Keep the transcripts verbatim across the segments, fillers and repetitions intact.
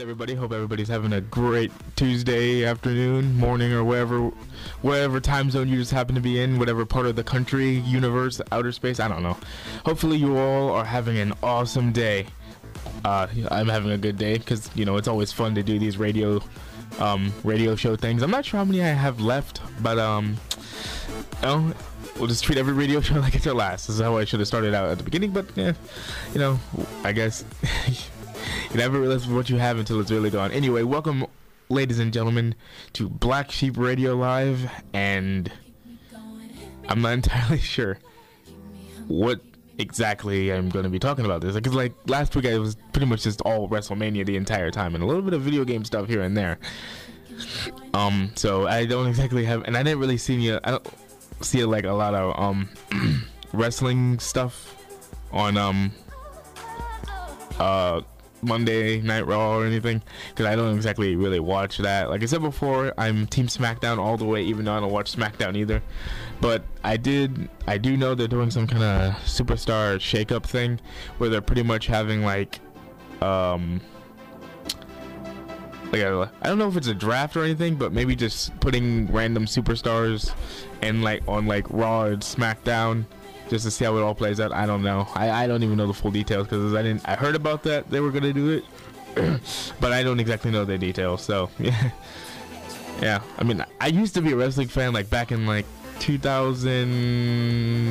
everybody, hope everybody's having a great Tuesday afternoon, morning, or wherever whatever time zone you just happen to be in, whatever part of the country, universe, outer space, I don't know. Hopefully you all are having an awesome day. uh I'm having a good day because, you know, it's always fun to do these radio um radio show things. I'm not sure how many I have left, but um you know, we'll just treat every radio show like it's our last. This is how I should have started out at the beginning, but yeah, you know, I guess you never realize what you have until it's really gone. Anyway, welcome, ladies and gentlemen, to Black Sheep Radio Live, and I'm not entirely sure what exactly I'm going to be talking about this, because like last week I was pretty much just all WrestleMania the entire time, and a little bit of video game stuff here and there. Um, so I don't exactly have, and I didn't really see any, I don't see like a lot of um wrestling stuff on um uh Monday Night Raw or anything, because I don't exactly really watch that. Like I said before, I'm Team SmackDown all the way, even though I don't watch SmackDown either. But I did, I do know they're doing some kind of superstar shake-up thing where they're pretty much having like, um, like a, I don't know if it's a draft or anything, but maybe just putting random superstars and like on like Raw and SmackDown, just to see how it all plays out. I don't know. I, I don't even know the full details, because I didn't. I heard about that they were gonna do it, but I don't exactly know the details. So yeah, yeah. I mean, I used to be a wrestling fan like back in like two thousand.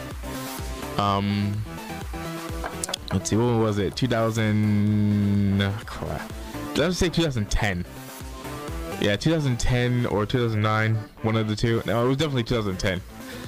Um, let's see, what was it? two thousand. Crap. Let's say two thousand ten. Yeah, two thousand ten or two thousand nine, one of the two. No, it was definitely two thousand ten.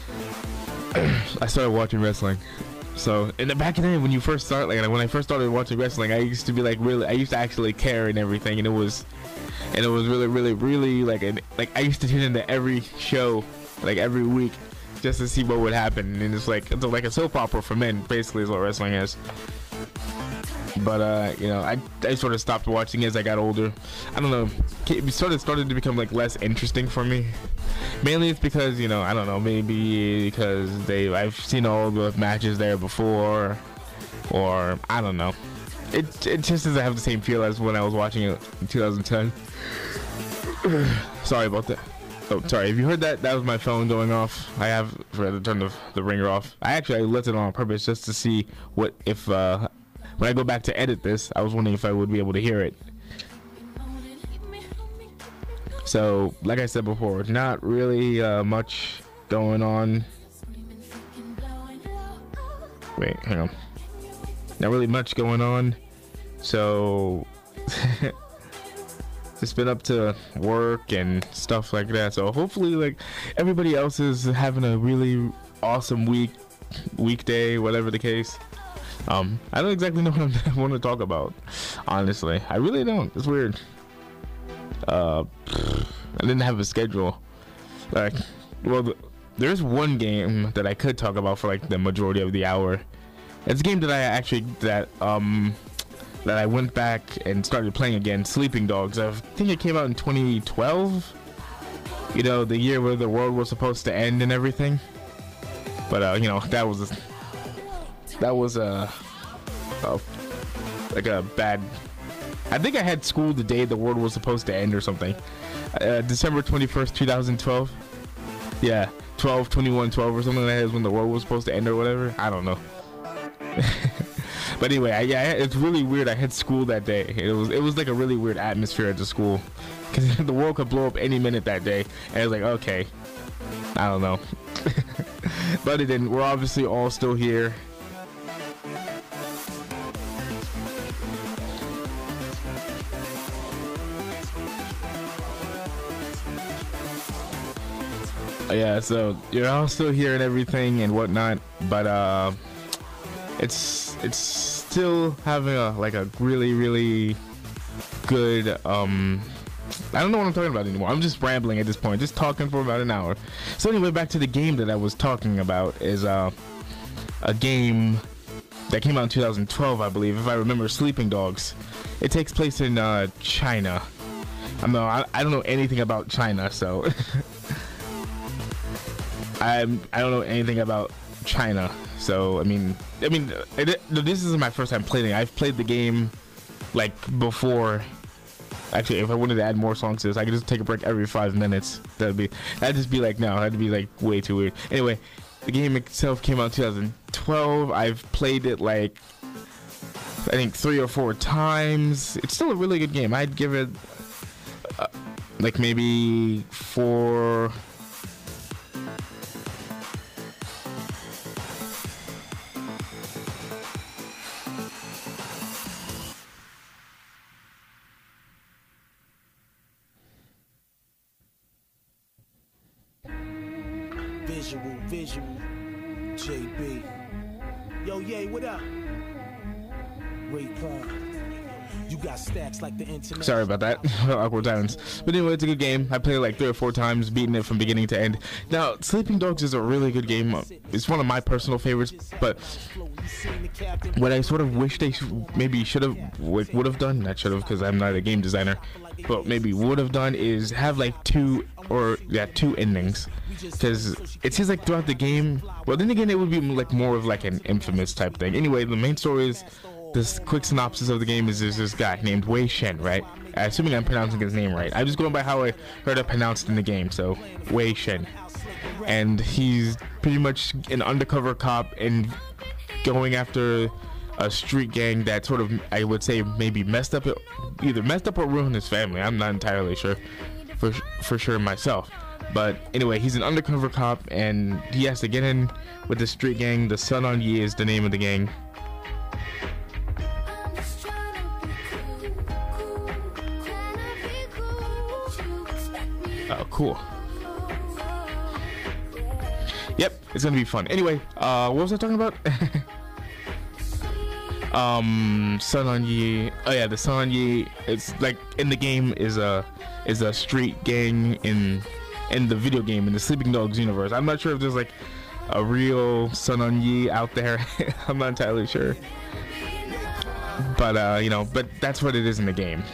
I started watching wrestling. So in the back of the day, when you first start, like when I first started watching wrestling, I used to be like really, I used to actually care and everything, and it was, and it was really, really, really like, an, like I used to tune into every show, like every week, just to see what would happen, and it's like it's like a soap opera for men, basically, is what wrestling is. But uh, you know, I I sort of stopped watching as I got older. I don't know, it sort of started to become like less interesting for me. Mainly it's because, you know, I don't know, maybe because they I've seen all the matches there before, or I don't know. It it just doesn't have the same feel as when I was watching it in two thousand ten. Sorry about that. Oh, sorry. If you heard that, that was my phone going off. I have forgot to turn the the ringer off. I actually I left it on on purpose just to see what if uh, when I go back to edit this, I was wondering if I would be able to hear it. So, like I said before, not really uh, much going on. Wait, hang on. Not really much going on. So, just been up to work and stuff like that. So hopefully, like everybody else is having a really awesome week, weekday, whatever the case. Um, I don't exactly know what I want to talk about. Honestly, I really don't. It's weird. Uh, I didn't have a schedule. Like, well, there's one game that I could talk about for like the majority of the hour. It's a game that I actually that um that I went back and started playing again. Sleeping Dogs. I think it came out in twenty twelve. You know, the year where the world was supposed to end and everything. But uh, you know, that was a, that was a, a like a bad. I think I had school the day the world was supposed to end or something. Uh, December twenty-first, two thousand twelve. Yeah, twelve, twenty-one, twelve or something like that is when the world was supposed to end or whatever. I don't know. But anyway, I, yeah, it's really weird. I had school that day. It was it was like a really weird atmosphere at the school, because the world could blow up any minute that day. And I was like, okay, I don't know. But it didn't. We're obviously all still here. Yeah, so you're all still here and everything and whatnot, but uh, it's it's still having a like a really really good um. I don't know what I'm talking about anymore. I'm just rambling at this point, just talking for about an hour. So anyway, back to the game that I was talking about is uh a game that came out in two thousand twelve, I believe, if I remember. Sleeping Dogs. It takes place in uh, China. I know I, I don't know anything about China, so. I'm, I don't know anything about China, so I mean, I mean, it, this is my first time playing it. I've played the game like before Actually, if I wanted to add more songs to this, I could just take a break every five minutes. That'd be, that'd just be like, no, that'd be like way too weird. Anyway, the game itself came out in two thousand twelve. I've played it like, I think three or four times. It's still a really good game. I'd give it uh, like maybe four. Visual, visual, J B. Yo, yay, what up? Wait, you got stacks like the internet. Sorry about that. Awkward silence. But anyway, it's a good game. I played it like three or four times, beating it from beginning to end. Now, Sleeping Dogs is a really good game. It's one of my personal favorites, but what I sort of wish they sh maybe should have, like, would have done, not should have because I'm not a game designer, but maybe would have done is have like two or yeah two endings, because it seems like throughout the game, well then again it would be like more of like an Infamous type thing. Anyway, the main story is, this quick synopsis of the game is there's this guy named Wei Shen, right? Assuming I'm pronouncing his name right. I'm just going by how I heard it pronounced in the game, so Wei Shen. And he's pretty much an undercover cop and going after a street gang that sort of, I would say, maybe messed up, either messed up or ruined his family. I'm not entirely sure, for for sure myself. But anyway, he's an undercover cop and he has to get in with the street gang. The Sun On Yi is the name of the gang. Oh, cool. Yep, it's gonna be fun. Anyway, uh, what was I talking about? um, Sun On Yi. Oh yeah, the Sun On Yi. It's like in the game is a is a street gang in in the video game in the Sleeping Dogs universe. I'm not sure if there's like a real Sun On Yi out there. I'm not entirely sure. But uh, you know, but that's what it is in the game.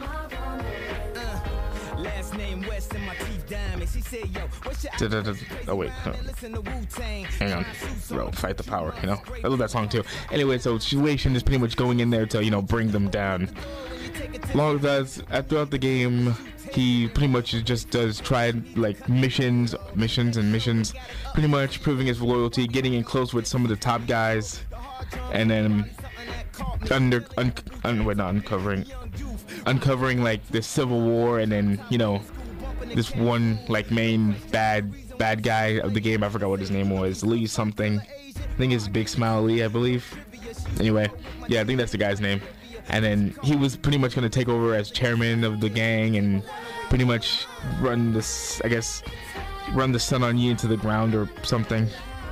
Oh wait, no. Hang on, bro, fight the power, you know. I love that song too. Anyway, so Situation is pretty much going in there to, you know, bring them down. Long as throughout the game, he pretty much just does try like missions, missions and missions, pretty much proving his loyalty, getting in close with some of the top guys, and then under, un, un, wait, not uncovering, uncovering like the Civil War, and then, you know, this one like main bad bad guy of the game, I forgot what his name was, Lee something. I think it's Big Smile Lee, I believe. Anyway, yeah, I think that's the guy's name. And then he was pretty much gonna take over as chairman of the gang and pretty much run this, I guess, run the Sun On Yi into the ground or something.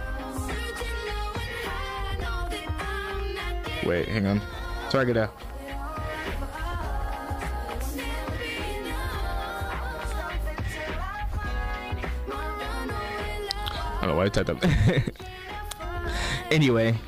Wait, hang on. Sorry, get out. I don't know why I typed that. anyway.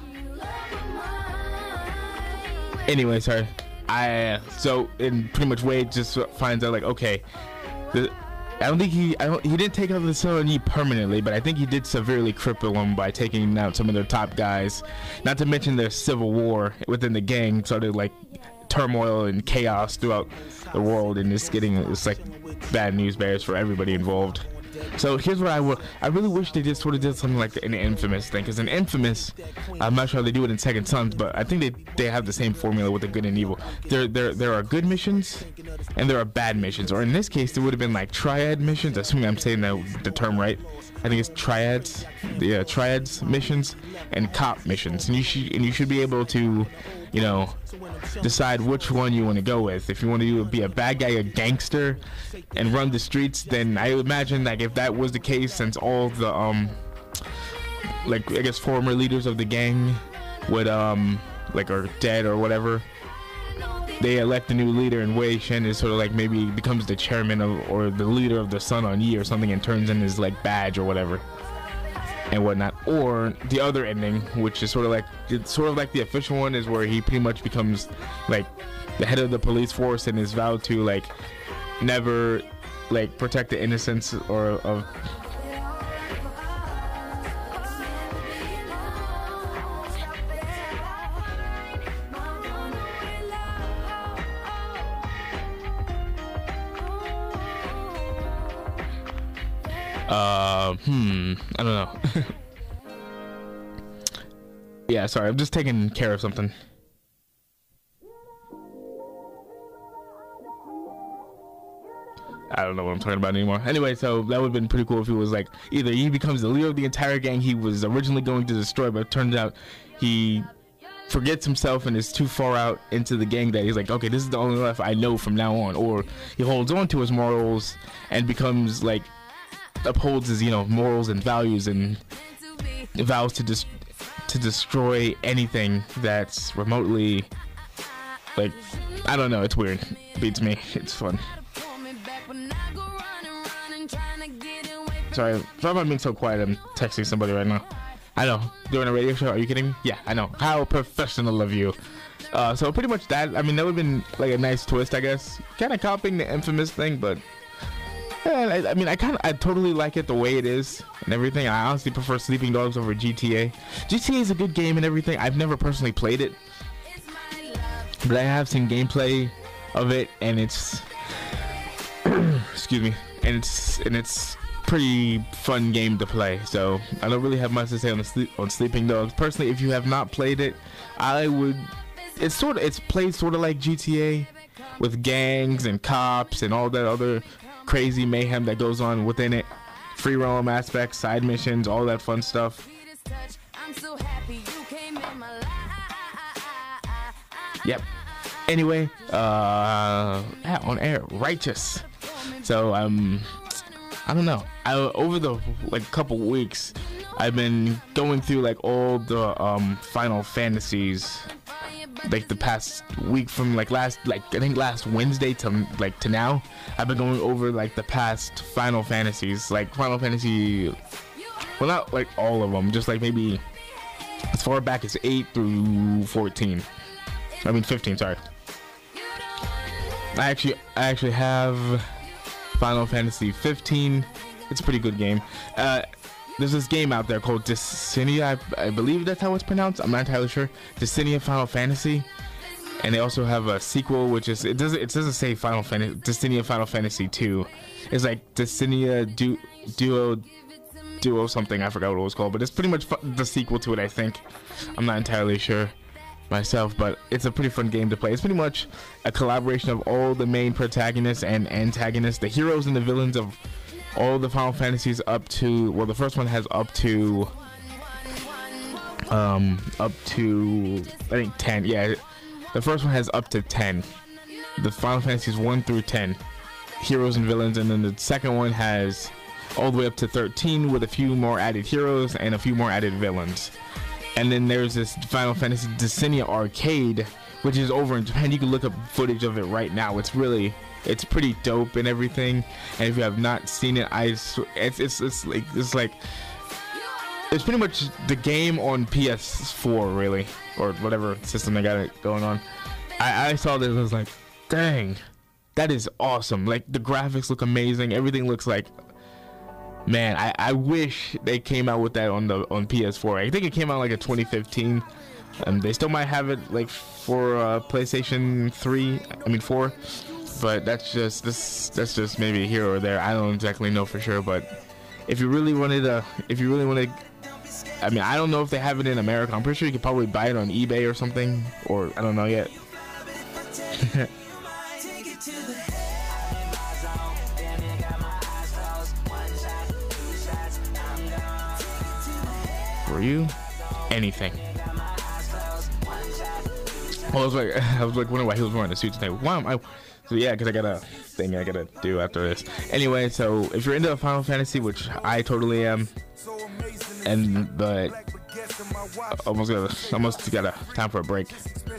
Anyway, sorry. I so and pretty much Wade just finds out like, okay, the, I don't think he I don't he didn't take out the Sun On Yi permanently, but I think he did severely cripple him by taking out some of their top guys. Not to mention their civil war within the gang started like turmoil and chaos throughout the world, and it's getting it's like bad news bears for everybody involved. So here's what I would I really wish they just sort of did something like an Infamous thing, because in Infamous, I'm not sure how they do it in Second Sons, but I think they they have the same formula with the good and evil. There there there are good missions and there are bad missions, or in this case there would have been like triad missions, assuming I'm saying the, the term right. I think it's triads, the uh, triads missions and cop missions, and you should and you should be able to, you know, decide which one you want to go with. If you want to be a bad guy, a gangster, and run the streets, then I imagine like if that was the case, since all the um like I guess former leaders of the gang would um like are dead or whatever, they elect a new leader, and Wei Shen is sort of like maybe becomes the chairman of or the leader of the Sun On Yi or something, and turns in his like badge or whatever and whatnot. Or the other ending, which is sort of like it's sort of like the official one, is where he pretty much becomes like the head of the police force and is vowed to like never like protect the innocents or of Uh, hmm, I don't know. Yeah, sorry, I'm just taking care of something. I don't know what I'm talking about anymore. Anyway, so that would have been pretty cool if he was like, either he becomes the leader of the entire gang he was originally going to destroy, but it turns out he forgets himself and is too far out into the gang that he's like, okay, this is the only life I know from now on. Or he holds on to his morals and becomes like, upholds his, you know, morals and values and vows to dis to destroy anything that's remotely, like, I don't know, it's weird. Beats me. It's fun. Sorry, sorry about being so quiet. I'm texting somebody right now. I know, doing a radio show. Are you kidding me? Yeah, I know. How professional of you. Uh, so pretty much that. I mean, that would have been like a nice twist, I guess. Kind of copying the Infamous thing, but yeah, I, I mean, I kind of, I totally like it the way it is and everything. I honestly prefer Sleeping Dogs over G T A. G T A is a good game and everything. I've never personally played it, but I have seen gameplay of it, and it's excuse me, and it's and it's pretty fun game to play. So I don't really have much to say on the sleep on Sleeping Dogs. Personally, if you have not played it, I would. It's sort of it's played sort of like G T A, with gangs and cops and all that other crazy mayhem that goes on within it. Free roam aspects, side missions, all that fun stuff. Yep. Anyway, uh, yeah, on air, Righteous. So um, I don't know. I over the like couple weeks, I've been going through like all the um Final Fantasies. Like the past week, from like last like I think last Wednesday to like to now, I've been going over like the past Final Fantasies, like Final Fantasy, well, not like all of them, just like maybe as far back as eight through fourteen. I mean fifteen, sorry. I actually I actually have Final Fantasy fifteen. It's a pretty good game. Uh, There's this game out there called Dissinia, I, I believe that's how it's pronounced. I'm not entirely sure. Dissinia Final Fantasy, and they also have a sequel, which is it doesn't it doesn't say Final Fantasy Dissinia Final Fantasy two. It's like Dissinia du, Duo Duo something. I forgot what it was called, but it's pretty much the sequel to it, I think. I'm not entirely sure myself, but it's a pretty fun game to play. It's pretty much a collaboration of all the main protagonists and antagonists, the heroes and the villains of all the Final Fantasies up to, well, the first one has up to um up to I think ten. Yeah, the first one has up to ten. The Final Fantasies one through ten, heroes and villains, and then the second one has all the way up to thirteen with a few more added heroes and a few more added villains. And then there's this Final Fantasy Dissinia Arcade, which is over in Japan. You can look up footage of it right now. It's really It's pretty dope and everything. And if you have not seen it, I it's it's it's like it's like it's pretty much the game on P S four, really, or whatever system they got it going on. I I saw this, I was like, dang, that is awesome. Like the graphics look amazing. Everything looks like, man, I I wish they came out with that on the on P S four. I think it came out like in twenty fifteen. Um, they still might have it like for uh, PlayStation three. I mean four. But that's just this that's just maybe here or there. I don't exactly know for sure, but if you really wanted to if you really wanted, I mean, I don't know if they have it in America. I'm pretty sure you could probably buy it on eBay or something, or I don't know yet. For you, anything. Well, I was like I was like wondering why he was wearing a suit today. Why am I? So yeah, because I got a thing I gotta do after this. Anyway, so if you're into Final Fantasy, which I totally am, and but almost got almost got a time for a break.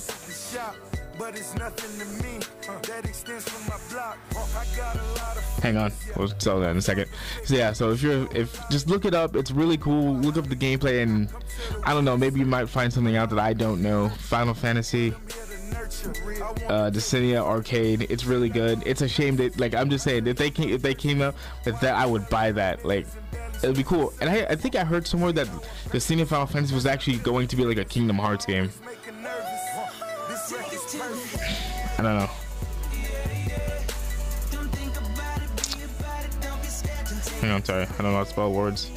Hang on, we'll tell that in a second. So yeah, so if you're if just look it up, it's really cool. Look up the gameplay, and I don't know, maybe you might find something out that I don't know. Final Fantasy. Uh, Dissinia Arcade, it's really good. It's a shame that, like, I'm just saying, if they came, if they came up with that, I would buy that. Like, it would be cool. And I, I think I heard somewhere that Dissinia Final Fantasy was actually going to be like a Kingdom Hearts game. I don't know. Hang on, sorry, I don't know how to spell words.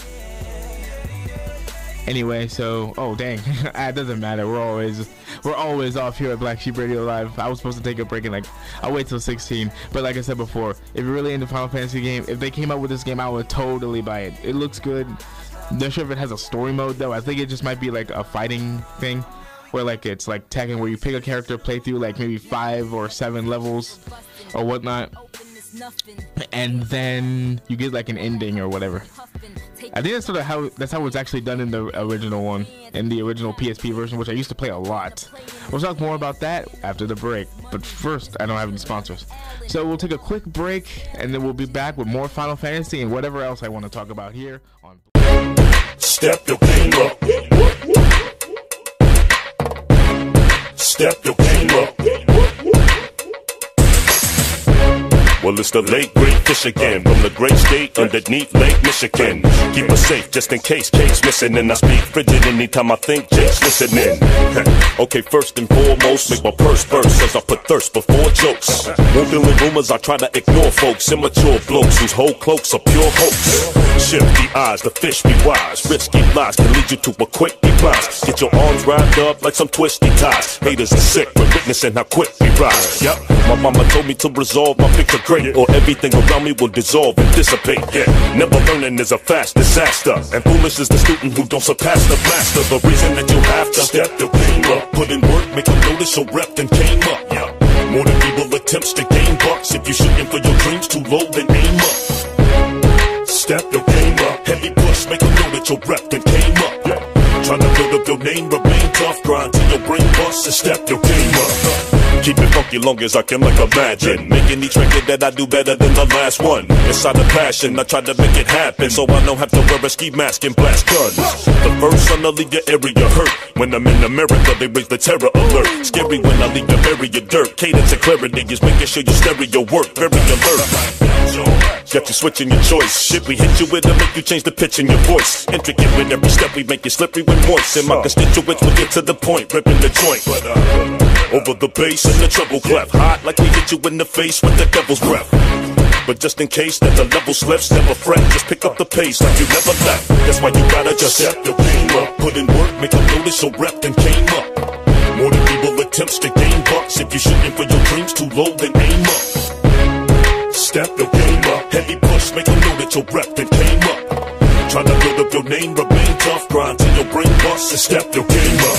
Anyway, so oh dang, it doesn't matter. We're always we're always off here at Black Sheep Radio Live. I was supposed to take a break and like I'll wait till sixteen. But like I said before, if you're really into Final Fantasy game, if they came out with this game, I would totally buy it. It looks good. Not sure if it has a story mode though. I think it just might be like a fighting thing, where like it's like Tekken, where you pick a character, play through like maybe five or seven levels or whatnot, and then you get like an ending or whatever. I think that's sort of how that's how it's actually done in the original one, in the original P S P version, which I used to play a lot. We'll talk more about that after the break, but first I don't have any sponsors, so we'll take a quick break and then we'll be back with more Final Fantasy and whatever else I want to talk about here on Step your game up. Step your game up. Well, it's the late great fish again, from the great state underneath Lake Michigan. Keep us safe just in case Kage's missing, and I speak frigid anytime I think Jake's listening. Okay, first and foremost, make my purse burst as I put thirst before jokes. Won't deal in rumors, I try to ignore folks, immature blokes whose whole cloaks are pure hoax. Shift the eyes, the fish be wise. Risky lies can lead you to a quick demise. Get your arms wrapped up like some twisty ties. Haters are sick, but witnessing how quick we rise. Yep, my mama told me to resolve my picture great, or everything around me will dissolve and dissipate. Yeah, never learning is a fast disaster, and foolish is the student who don't surpass the master. The reason that you have to step your game up, put in work, make them notice your rep, then came up. Yeah, more than feeble attempts to gain bucks. If you're shooting for your dreams too low, then aim up. Step your game up, heavy push, make them know that your rep, then came up. Yeah, trying to build up your name, remain tough, grind till your brain busts and step your game up. Keep it funky long as I can, like imagine making each record that I do better than the last one. Inside the passion, I try to make it happen, so I don't have to wear a ski mask and blast guns. The first son to leave your area hurt. When I'm in America, they raise the terror alert. Scary when I leave the barrier dirt. Cadence and clarity is making sure your stereo work. Very alert. Got you switching your choice. Shit, we hit you with to make you change the pitch in your voice. Intricate with every step, we make you slippery when moist. And my constituents will get to the point, ripping the joint. But, uh, over the bass and the treble clef, hot like we hit you in the face with the devil's breath. But just in case that the level slips, never fret, just pick up the pace like you never left. That's why you gotta just step your game up, put in work, make them notice your rep, then came up. More than feeble attempts to gain bucks. If you're shooting for your dreams too low, then aim up. Step your game up, heavy push, make them know that your rep, then came up. Trying to build up your name, remain tough, grind till your brain busts and step your game up.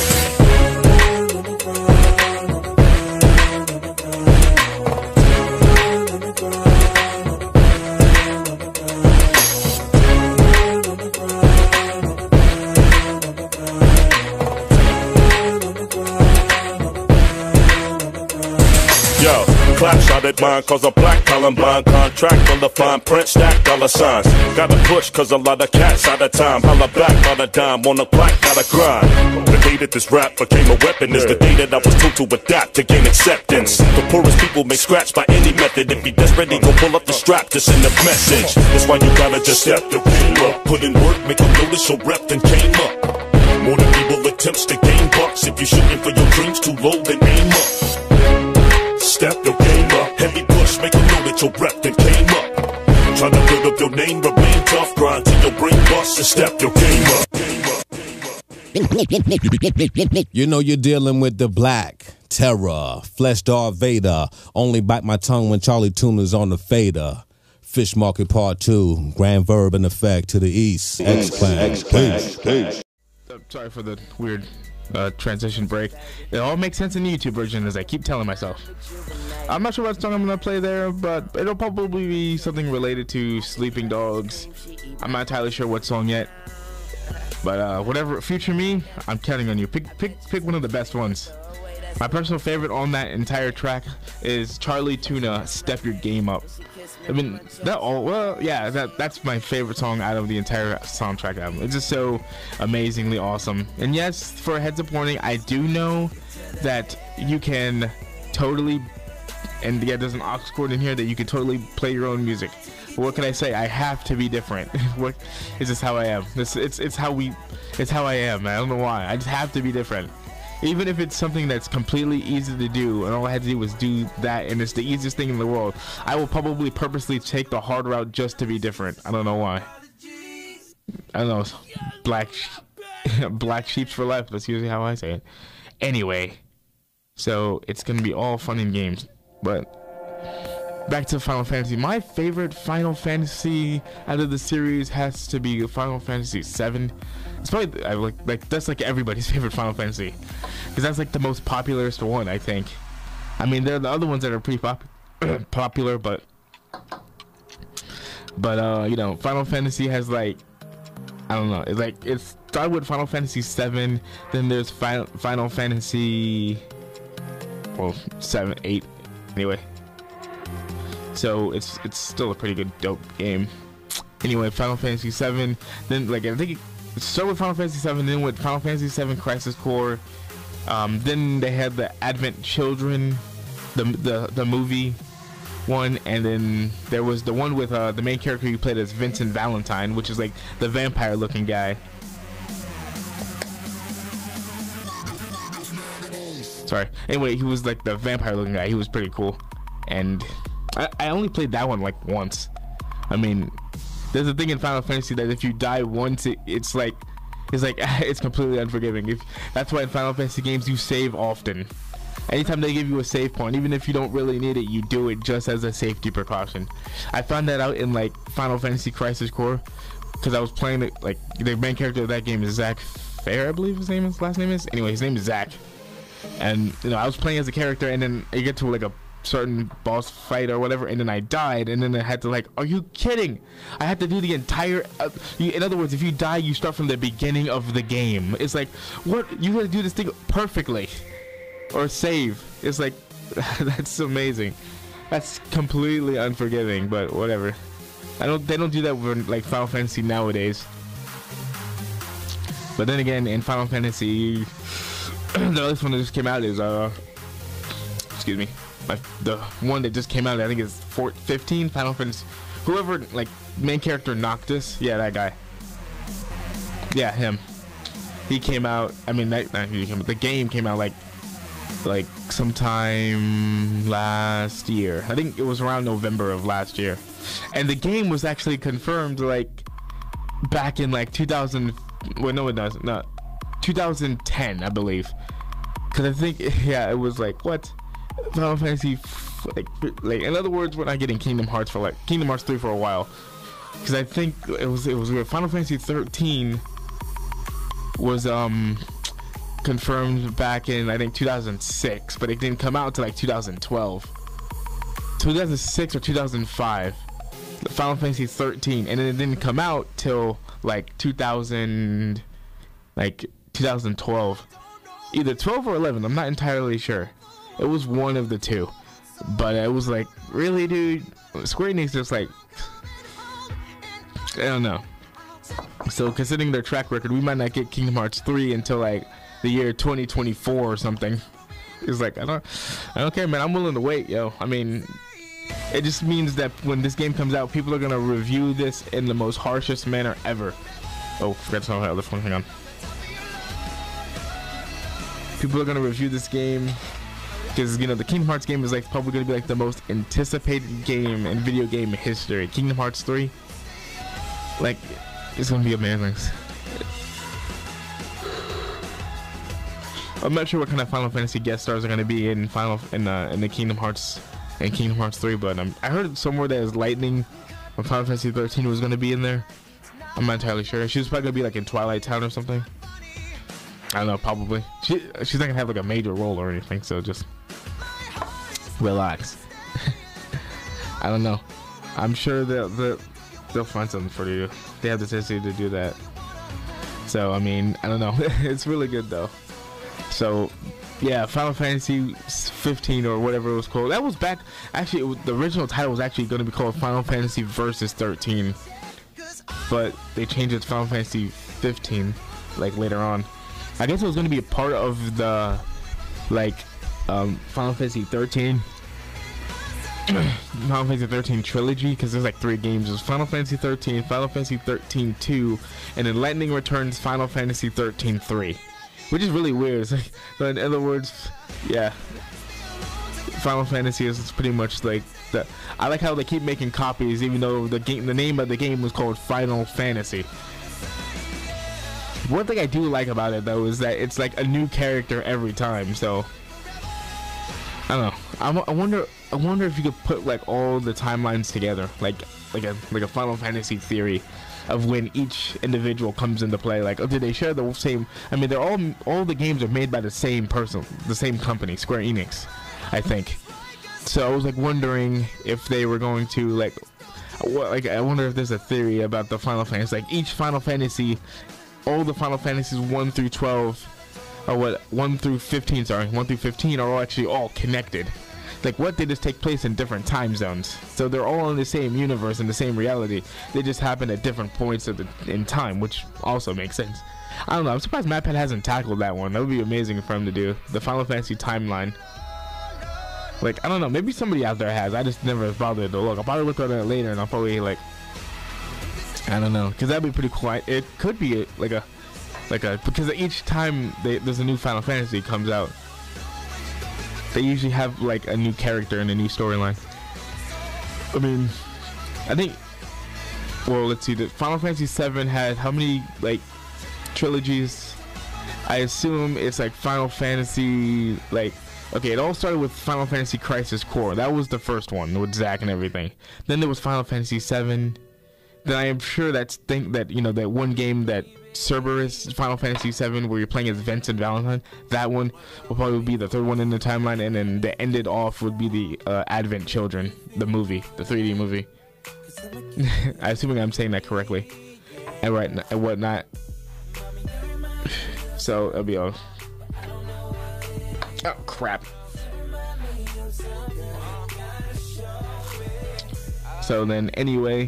Yo, clap shot at mine, cause a black Columbine contract on the fine print, stack dollar signs. Gotta push, cause a lot of cats out of time. Holla back on a dime, on a black, gotta grind. The day that this rap became a weapon is the day that I was told to adapt to gain acceptance. The poorest people make scratch by any method. If you desperate, go pull up the strap to send a message. That's why you gotta just step the game up, put in work, make them notice your rep, then came up. More than feeble attempts to gain bucks. If you're shooting for your dreams too low, then aim up. Step your game up, heavy push, make them know that your rep, then came up. Trying to build up your name, remain tough, grind till your brain busts and step your game up. You know you're dealing with the Black Terror, Flesh Darth Vader. Only bite my tongue when Charlie Tuner's on the fader. Fish Market Part two, Grand Verb in effect to the east. X-Clan, peace. Peace. Sorry for the weird uh, transition break. It all makes sense in the YouTube version, as I keep telling myself. I'm not sure what song I'm gonna play there, but it'll probably be something related to Sleeping Dogs. I'm not entirely sure what song yet, but uh, whatever. Future me, I'm counting on you. Pick, pick, pick one of the best ones. My personal favorite on that entire track is Charlie Tuna, "Step Your Game Up." I mean, that all well, yeah, that that's my favorite song out of the entire soundtrack album. It's just so amazingly awesome. And yes, for a heads up warning, I do know that you can totally, and yeah, there's an aux chord in here that you can totally play your own music. But what can I say? I have to be different. What is this? How I am? This it's it's how we, it's how I am. I don't know why. I just have to be different. even if it's something that's completely easy to do, and all I had to do was do that, and it's the easiest thing in the world, I will probably purposely take the hard route just to be different. I don't know why. I don't know. Black, black sheeps for life. That's usually how I say it. Anyway, so it's gonna be all fun and games, but. Back to Final Fantasy. My favorite Final Fantasy out of the series has to be Final Fantasy seven. It's probably I like like that's like everybody's favorite Final Fantasy, because that's like the most popularist one, I think. I mean, there are the other ones that are pretty pop popular, but but uh, you know, Final Fantasy has like I don't know. It's like it started with Final Fantasy seven. Then there's Final Final Fantasy well seven, eight, anyway. So it's it's still a pretty good dope game. Anyway, Final Fantasy seven. Then like I think it started with Final Fantasy seven. Then with Final Fantasy seven Crisis Core. Um, then they had the Advent Children, the the the movie one, and then there was the one with uh, the main character you played as Vincent Valentine, which is like the vampire-looking guy. Sorry. Anyway, he was like the vampire-looking guy. He was pretty cool, and. I, I only played that one like once. I mean, there's a thing in Final Fantasy that if you die once, it, it's like, it's like it's completely unforgiving. If that's why in Final Fantasy games you save often. Anytime they give you a save point, even if you don't really need it, you do it just as a safety precaution. I found that out in like Final Fantasy Crisis Core, because I was playing it. Like the main character of that game is Zack Fair, I believe his name is last name is. Anyway, his name is Zack, and you know I was playing as a character, and then you get to like a certain boss fight or whatever, and then I died, and then I had to like, are you kidding? I had to do the entire uh, you, in other words, if you die, you start from the beginning of the game. It's like, what, you gotta do this thing perfectly or save. It's like that's amazing. That's completely unforgiving, but whatever. I don't they don't do that with like Final Fantasy nowadays. But then again, in Final Fantasy the latest one that just came out is uh excuse me My, the one that just came out, I think is four, fifteen Final Fantasy. Whoever, like, main character Noctis, yeah, that guy. Yeah, him. He came out. I mean, that, not he came, the game came out like, like sometime last year. I think it was around November of last year, and the game was actually confirmed like back in like two thousand. Well, no, it doesn't. Not two thousand ten, I believe. Because I think, yeah, it was like what. Final Fantasy, like, like, in other words, we're not getting Kingdom Hearts for like Kingdom Hearts three for a while, because I think it was it was weird. Final Fantasy thirteen was um confirmed back in I think two thousand six, but it didn't come out until like two thousand twelve, two thousand six or two thousand five. Final Fantasy thirteen, and then it didn't come out till like two thousand, like two thousand twelve, either twelve or eleven. I'm not entirely sure. It was one of the two, but it was like, really, dude? Square Enix just like, I don't know. So considering their track record, we might not get Kingdom Hearts three until like the year twenty twenty-four or something. It's like, I don't, I don't care, man. I'm willing to wait, yo. I mean, it just means that when this game comes out, people are gonna review this in the most harshest manner ever. Oh, forgot to tell my other phone. Hang on. People are gonna review this game. Because, you know, the Kingdom Hearts game is like probably going to be like the most anticipated game in video game history. Kingdom Hearts three, like, it's going to be amazing. I'm not sure what kind of Final Fantasy guest stars are going to be in Final in uh, in the Kingdom Hearts and Kingdom Hearts three, but um, I heard somewhere that is Lightning from Final Fantasy thirteen was going to be in there. I'm not entirely sure. She was probably going to be like in Twilight Town or something. I don't know, probably. She, she's not gonna have like a major role or anything, so just relax. I don't know. I'm sure they'll, they'll, they'll find something for you. They have the tendency to do that. So, I mean, I don't know. It's really good, though. So, yeah, Final Fantasy fifteen or whatever it was called. That was back, actually, it was, the original title was actually going to be called Final Fantasy Versus thirteen. But they changed it to Final Fantasy fifteen, like, later on. I guess it was going to be a part of the, like, um, Final Fantasy thirteen, Final Fantasy thirteen trilogy, because there's like three games. There's Final Fantasy thirteen, Final Fantasy thirteen two, and then Lightning Returns Final Fantasy thirteen three. which is really weird. It's like, so in other words, yeah, Final Fantasy is pretty much like the. I like how they keep making copies, even though the game, the name of the game was called Final Fantasy. One thing I do like about it though is that it's like a new character every time. So I don't know. I, I wonder. I wonder if you could put like all the timelines together, like like a like a Final Fantasy theory of when each individual comes into play. Like, oh, did they share the same? I mean, they're all all the games are made by the same person, the same company, Square Enix, I think. So I was like wondering if they were going to like, what, like I wonder if there's a theory about the Final Fantasy. Like each Final Fantasy, all the Final Fantasies one through twelve, or what one through fifteen, sorry, one through fifteen are all actually all connected. Like, what did this take place in different time zones? So they're all in the same universe, in the same reality. They just happen at different points of the, in time, which also makes sense. I don't know. I'm surprised MatPat hasn't tackled that one. That would be amazing for him to do. The Final Fantasy timeline. Like, I don't know. Maybe somebody out there has. I just never bothered to look. I'll probably look at it later, and I'll probably, like... I don't know. Because that'd be pretty cool. It could be, like a... like a Because each time they, there's a new Final Fantasy comes out, they usually have like a new character and a new storyline. I mean, I think. Well, let's see. The Final Fantasy seven had how many like trilogies? I assume it's like Final Fantasy. Like, okay, it all started with Final Fantasy Crisis Core. That was the first one with Zack and everything. Then there was Final Fantasy seven. Then I am sure that's think that you know that one game that Cerberus Final Fantasy seven where you're playing as Vincent Valentine. That one will probably be the third one in the timeline, and then the ended off would be the uh, Advent Children, the movie, the three D movie. I assuming I'm saying that correctly, and right and whatnot. So it'll be all. Oh crap. So then anyway.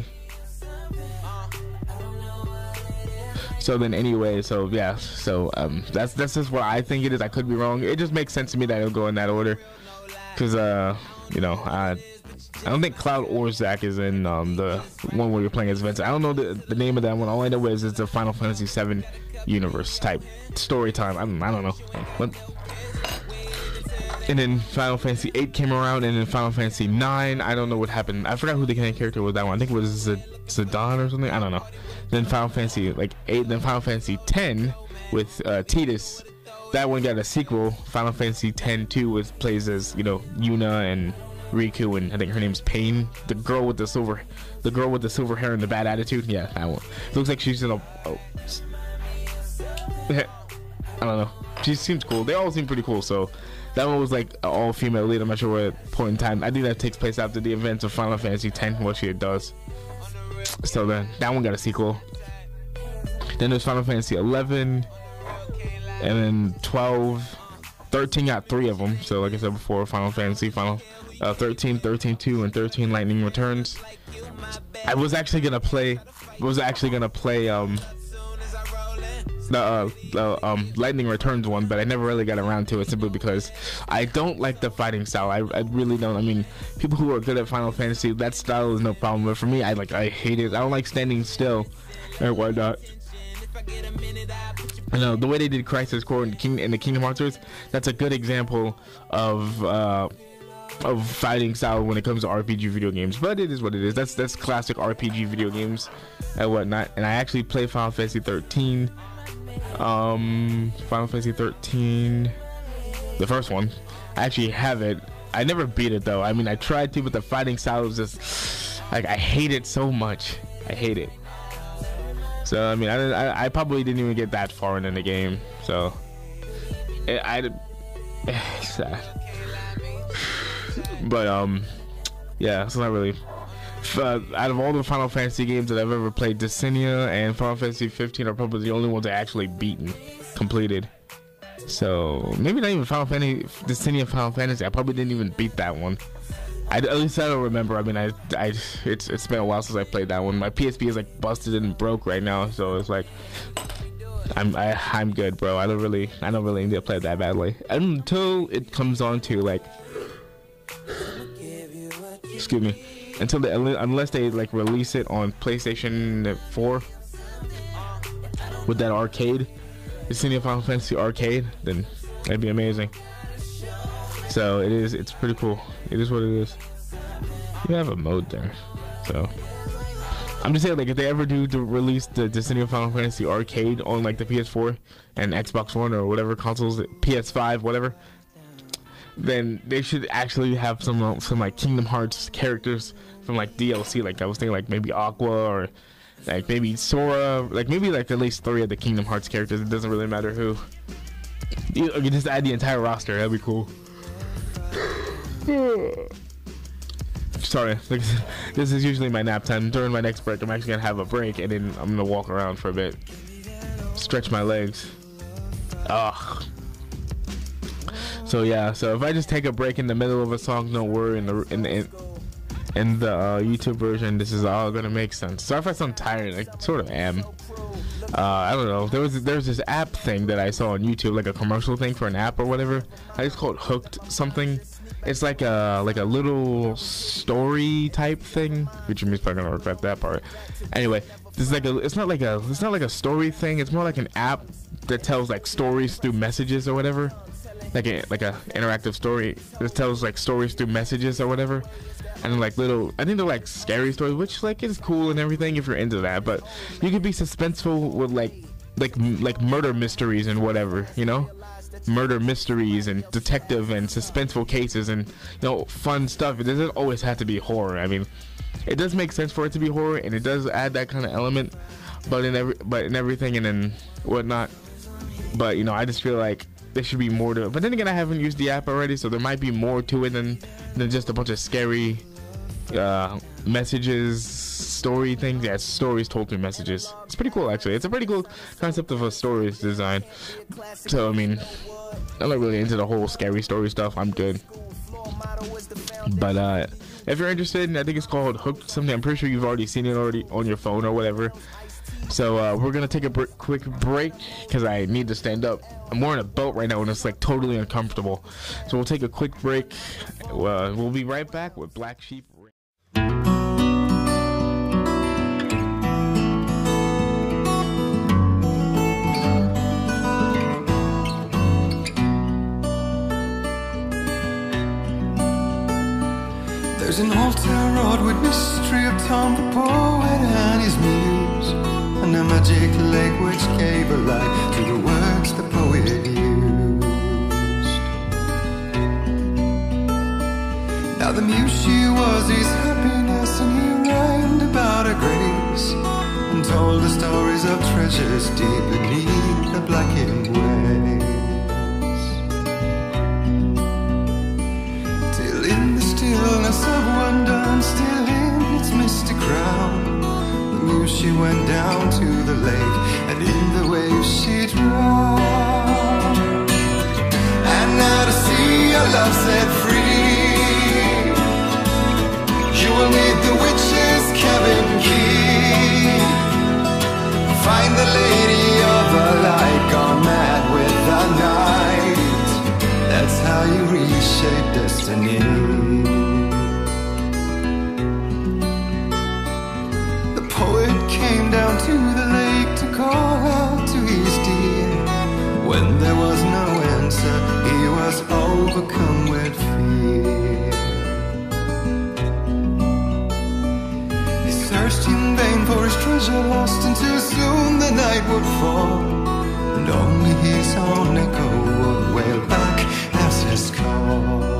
So then anyway, so yeah, so um, that's that's just what I think it is. I could be wrong. It just makes sense to me that it'll go in that order, cause uh, you know, I I don't think Cloud or Zack is in um the one where you're playing as Vincent. I don't know the the name of that one. All I know is it's a Final Fantasy seven universe type story time. I don't I don't know. What? And then Final Fantasy eight came around, and then Final Fantasy nine. I don't know what happened. I forgot who the character was that one. I think it was Z Zidane or something. I don't know. Then Final Fantasy like eight. Then Final Fantasy ten with uh, Tidus. That one got a sequel. Final Fantasy ten two was plays as you know Yuna and Riku, and I think her name's Pain, the girl with the silver, the girl with the silver hair and the bad attitude. Yeah, that one. Looks like she's in a. Oh. I don't know. She seems cool. They all seem pretty cool. So. That one was like an all-female lead. I'm not sure what point in time. I think that takes place after the events of Final Fantasy ten, what she does. So then that one got a sequel. Then there's Final Fantasy eleven, and then twelve, thirteen got three of them. So like I said before, Final Fantasy, Final uh, thirteen, thirteen two, and thirteen Lightning Returns. I was actually gonna play. Was actually gonna play um. The, uh, the um, Lightning Returns one, but I never really got around to it simply because I don't like the fighting style. I, I really don't. I mean, people who are good at Final Fantasy, that style is no problem. But for me, I like I hate it. I don't like standing still or whatnot. I know the way they did Crisis Core in, King, in the Kingdom Hearts, that's a good example of uh, of fighting style when it comes to R P G video games. But it is what it is. That's that's classic R P G video games and whatnot. And I actually played Final Fantasy thirteen. Um, Final Fantasy thirteen, the first one. I actually have it. I never beat it though. I mean, I tried to, but the fighting style was just like I hate it so much. I hate it. So I mean, I I, I probably didn't even get that far into the game. So it, I it's sad. But um, yeah, it's not really. Uh, out of all the Final Fantasy games that I've ever played, Dissidia and Final Fantasy fifteen are probably the only ones I actually beaten, completed. So maybe not even Final Fantasy, Dissidia and Final Fantasy. I probably didn't even beat that one. I, at least I don't remember. I mean, I, I, it's it's been a while since I played that one. My P S P is like busted and broke right now, so it's like I'm I, I'm good, bro. I don't really I don't really need to play it that badly until it comes on to like, excuse me. Until they, unless they like release it on PlayStation four with that arcade, Disney Final Fantasy Arcade, then that'd be amazing. So it is. It's pretty cool. It is what it is. You have a mode there, so I'm just saying, like, if they ever do to release the Disney Final Fantasy Arcade on like the P S four and Xbox One or whatever consoles, P S five, whatever, then they should actually have some some like Kingdom Hearts characters from like D L C. Like I was thinking, like maybe Aqua or like maybe Sora, like maybe like at least three of the Kingdom Hearts characters. It doesn't really matter who. You, you just add the entire roster. That'd be cool. Sorry, like, this is usually my nap time. During my next break, I'm actually gonna have a break, and then I'm gonna walk around for a bit, stretch my legs. Ugh. So yeah, so if I just take a break in the middle of a song, don't worry. In the in the in, in the uh, YouTube version, this is all gonna make sense. Sorry if I sound tired. I sort of am. Uh, I don't know. There was there was this app thing that I saw on YouTube, like a commercial thing for an app or whatever. I just called Hooked something. It's like a like a little story type thing. Which means probably gonna regret that part. Anyway, this is like a. It's not like a. It's not like a story thing. It's more like an app that tells like stories through messages or whatever. Like a like a interactive story that tells like stories through messages or whatever. And like little, I think they're like scary stories, which like is cool and everything if you're into that. But you could be suspenseful with like like like murder mysteries and whatever, you know. Murder mysteries and detective and suspenseful cases and, you know, fun stuff. It doesn't always have to be horror. I mean, it does make sense for it to be horror, and it does add that kind of element, but in every but in everything and then whatnot. But you know, I just feel like there should be more to it. But then again, I haven't used the app already, so there might be more to it than than just a bunch of scary uh, messages, story things. Yeah, stories told through messages. It's pretty cool, actually. It's a pretty cool concept of a stories design. So I mean, I'm not really into the whole scary story stuff. I'm good. But uh, if you're interested, I think it's called Hooked something. I'm pretty sure you've already seen it already on your phone or whatever. So uh, we're gonna take a br quick break because I need to stand up. I'm wearing a belt right now and it's like totally uncomfortable. So we'll take a quick break. Uh, we'll be right back with Black Sheep. There's an altar wrought with mystery of Tom the poet and his muse, and a magic lake which gave a light to the words the poet used. Now the muse, she was his happiness, and he rhymed about her grace, and told the stories of treasures deep beneath the blackened waves. Till in the stillness of wonder, and still in its misty crown, the muse, she went down to the lake, and in the waves she drowned. And now to see your love set free, you will need the witch's cabin key. Find the lady of the light, gone mad with the night. That's how you reshape destiny. Came down to the lake to call out to his dear. When there was no answer, he was overcome with fear. He searched in vain for his treasure lost, and too soon the night would fall, and only his own echo would wail back as his call.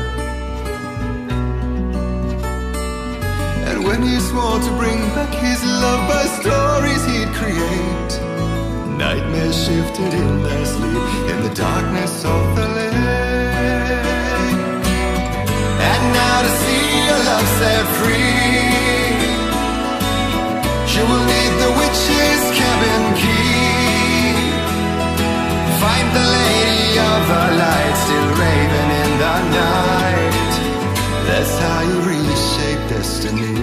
And when he swore to bring back his love by stories he'd create, nightmares shifted in their sleep in the darkness of the lake. And now to see your love set free, you will need the witch's cabin key. Find the lady of the light, still raving in the night. That's how you reshape destiny.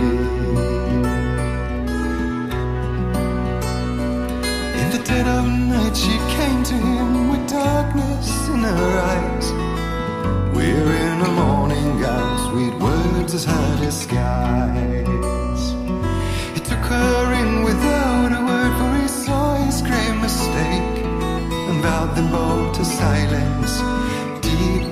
In the dead of night she came to him with darkness in her eyes. We're in a morning gown, sweet words as high as skies. He took her in without a word, for he saw his grave mistake.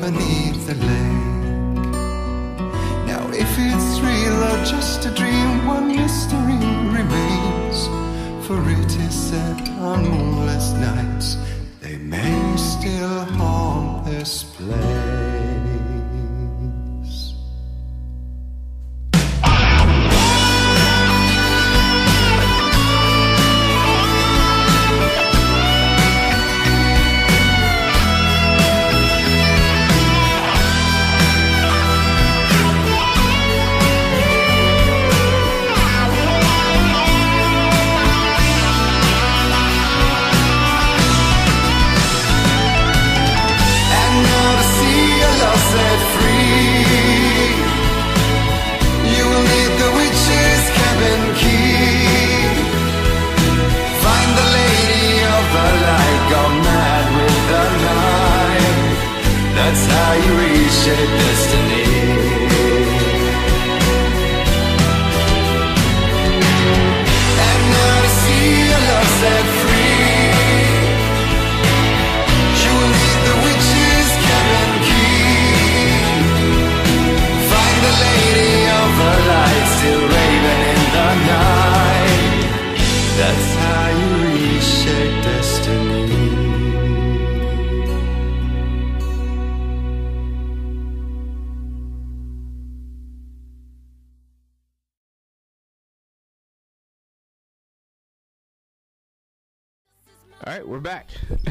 beneath the lake. Now if it's real or just a dream, one mystery remains. For it is said on moonless nights, they may still haunt this place. Set free, you will need the witch's cabin key. Find the lady of the light, go mad with the night. That's how you reshape destiny. And now to see your love set free, you will need the witch's cabin key. The lady of the light, still raving in the night. That's how you reshape destiny. All right, we're back.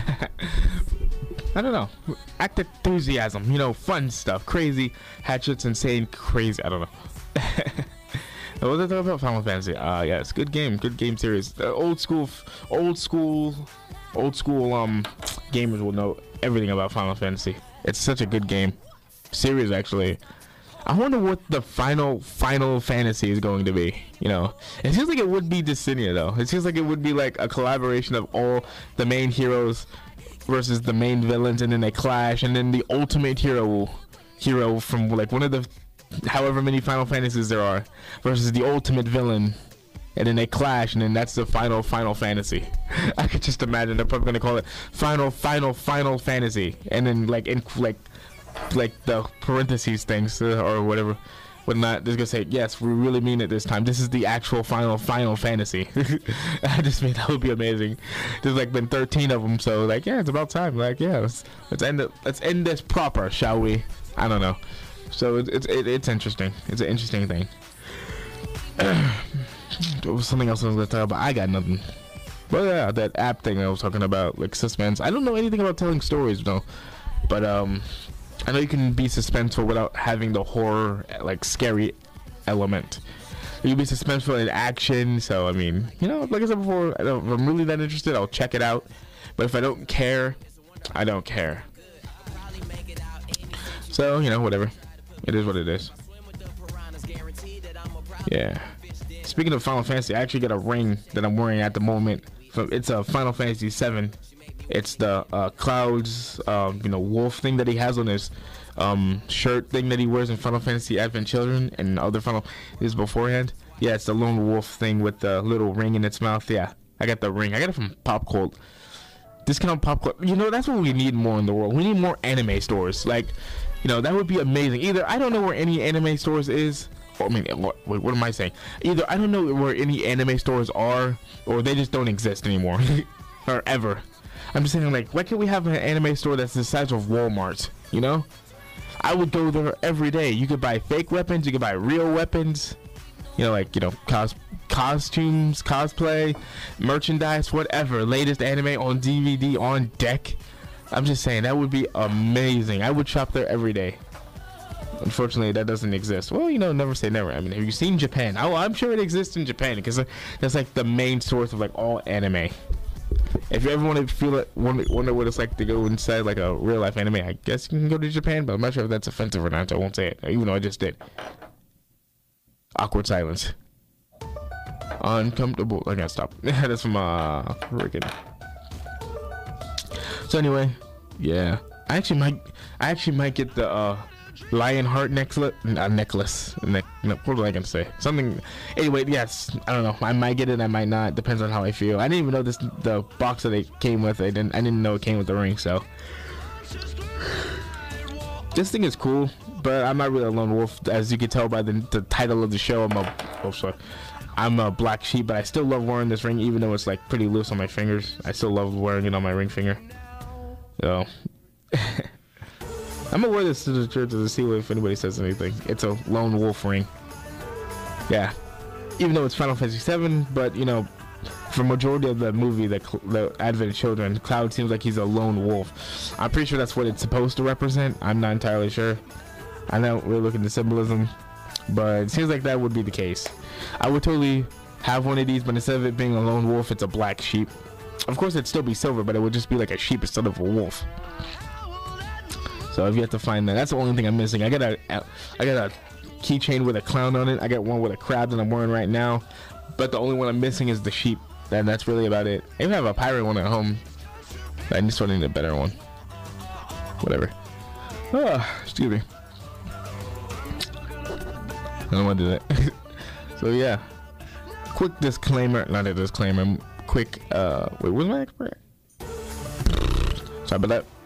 I don't know. Act enthusiasm, you know, fun stuff, crazy, hatchets, insane, crazy. I don't know. What was I talking about? Final Fantasy. Uh, yes, good game, good game series. Uh, old school, old school, old school. Um, gamers will know everything about Final Fantasy. It's such a good game series, actually. I wonder what the final Final Fantasy is going to be. You know, it feels like it would be Dissidia, though. It feels like it would be like a collaboration of all the main heroes versus the main villains, and then they clash, and then the ultimate hero hero from like one of the however many Final Fantasies there are versus the ultimate villain, and then they clash, and then that's the final Final Fantasy. I could just imagine they're probably gonna call it Final Final Final Fantasy, and then like in like like the parentheses things uh, or whatever. But not, they're gonna say, yes, we really mean it this time. This is the actual final Final Fantasy. I just mean that would be amazing. There's like been thirteen of them, so like, yeah, it's about time. Like, yeah, let's let's end it. Let's end this proper, shall we? I don't know. So it's it's it, it's interesting. It's an interesting thing. There was something else I was gonna talk about. I got nothing. But yeah, that app thing I was talking about, like suspense. I don't know anything about telling stories, though. But um. I know you can be suspenseful without having the horror, like, scary element. You can be suspenseful in action, so, I mean, you know, like I said before, I don't, if I'm really that interested, I'll check it out. But if I don't care, I don't care. So, you know, whatever. It is what it is. Yeah. Speaking of Final Fantasy, I actually got a ring that I'm wearing at the moment. It's a Final Fantasy seven. It's the uh, Cloud's, uh, you know, wolf thing that he has on his um, shirt thing that he wears in Final Fantasy Advent Children and other Final is beforehand. Yeah, it's the lone wolf thing with the little ring in its mouth. Yeah, I got the ring. I got it from Pop Cult. Discount Pop Cult. You know, that's what we need more in the world. We need more anime stores. Like, you know, that would be amazing. Either I don't know where any anime stores is. Or, I mean, what, what am I saying? Either I don't know where any anime stores are, or they just don't exist anymore, or ever. I'm just saying, like, why can't we have an anime store that's the size of Walmart, you know? I would go there every day. You could buy fake weapons, you could buy real weapons, you know, like, you know, cos costumes, cosplay, merchandise, whatever. Latest anime on D V D on deck. I'm just saying, that would be amazing. I would shop there every day. Unfortunately, that doesn't exist. Well, you know, never say never. I mean, have you seen Japan? Oh, I'm sure it exists in Japan, because that's like the main source of, like, all anime. If you ever want to feel it, wonder, wonder what it's like to go inside like a real life anime, I guess you can go to Japan, but I'm not sure if that's offensive or not, so I won't say it, even though I just did. Awkward silence. Uncomfortable. I gotta stop. That's from uh freaking. So anyway, yeah, I actually might, I actually might get the uh lion heart necklace, uh, necklace. Ne no, what was I gonna say? Something. Anyway, yes, I don't know. I might get it. I might not. Depends on how I feel. I didn't even know this. The box that it came with. I didn't. I didn't know it came with the ring. So this thing is cool, but I'm not really a lone wolf, as you can tell by the, the title of the show. I'm a oh sorry, I'm a black sheep, but I still love wearing this ring, even though it's like pretty loose on my fingers. I still love wearing it on my ring finger. So I'm gonna wear this to the church to see if anybody says anything. It's a lone wolf ring. Yeah, even though it's Final Fantasy seven, but you know, for majority of the movie, the, the Advent Children, Cloud seems like he's a lone wolf. I'm pretty sure that's what it's supposed to represent. I'm not entirely sure. I know we're looking at symbolism, but it seems like that would be the case. I would totally have one of these, but instead of it being a lone wolf, it's a black sheep. Of course, it'd still be silver, but it would just be like a sheep instead of a wolf. So I've yet to find that. That's the only thing I'm missing. I got a, I got a keychain with a clown on it. I got one with a crab that I'm wearing right now, but the only one I'm missing is the sheep. And that's really about it. I even have a pirate one at home. I just want to need a better one. Whatever. Oh, excuse me. I don't want to do that. So yeah. Quick disclaimer. Not a disclaimer. Quick. Uh, wait, where's my expert? Sorry about that.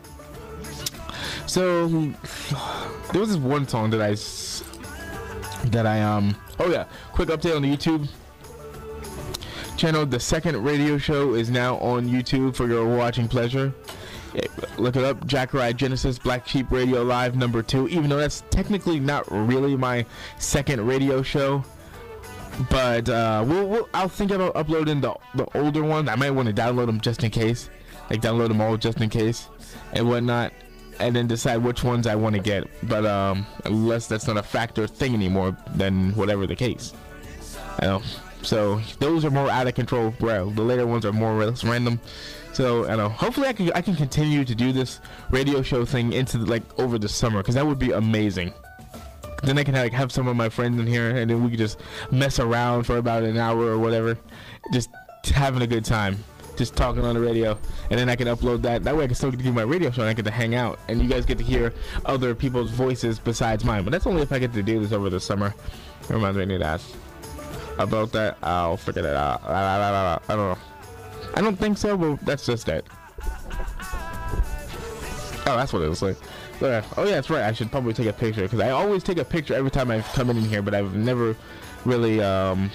So there was this one song that I that I um. Oh yeah. Quick update on the YouTube channel. The second radio show is now on YouTube for your watching pleasure. Look it up, Jack Ride Genesis Black Sheep Radio Live number two, even though that's technically not really my second radio show, but uh, we'll, we'll I'll think about uploading the, the older one. I might want to download them just in case, like download them all just in case and whatnot, and then decide which ones I want to get. But um, unless that's not a factor thing anymore, then whatever the case. I know. So those are more out of control, bro. The later ones are more or less random. So I know. Hopefully, I can I can continue to do this radio show thing into the, like over the summer, because that would be amazing. Then I can like have some of my friends in here, and then we can just mess around for about an hour or whatever, just having a good time, just talking on the radio, and then I can upload that. That way, I can still get to do my radio show, and I get to hang out, and you guys get to hear other people's voices besides mine. But that's only if I get to do this over the summer. Reminds me, I need to ask about that. I'll figure that out. I don't know. I don't think so, but that's just it. Oh, that's what it was like. Yeah. Oh yeah, that's right. I should probably take a picture, because I always take a picture every time I've come in here, but I've never really um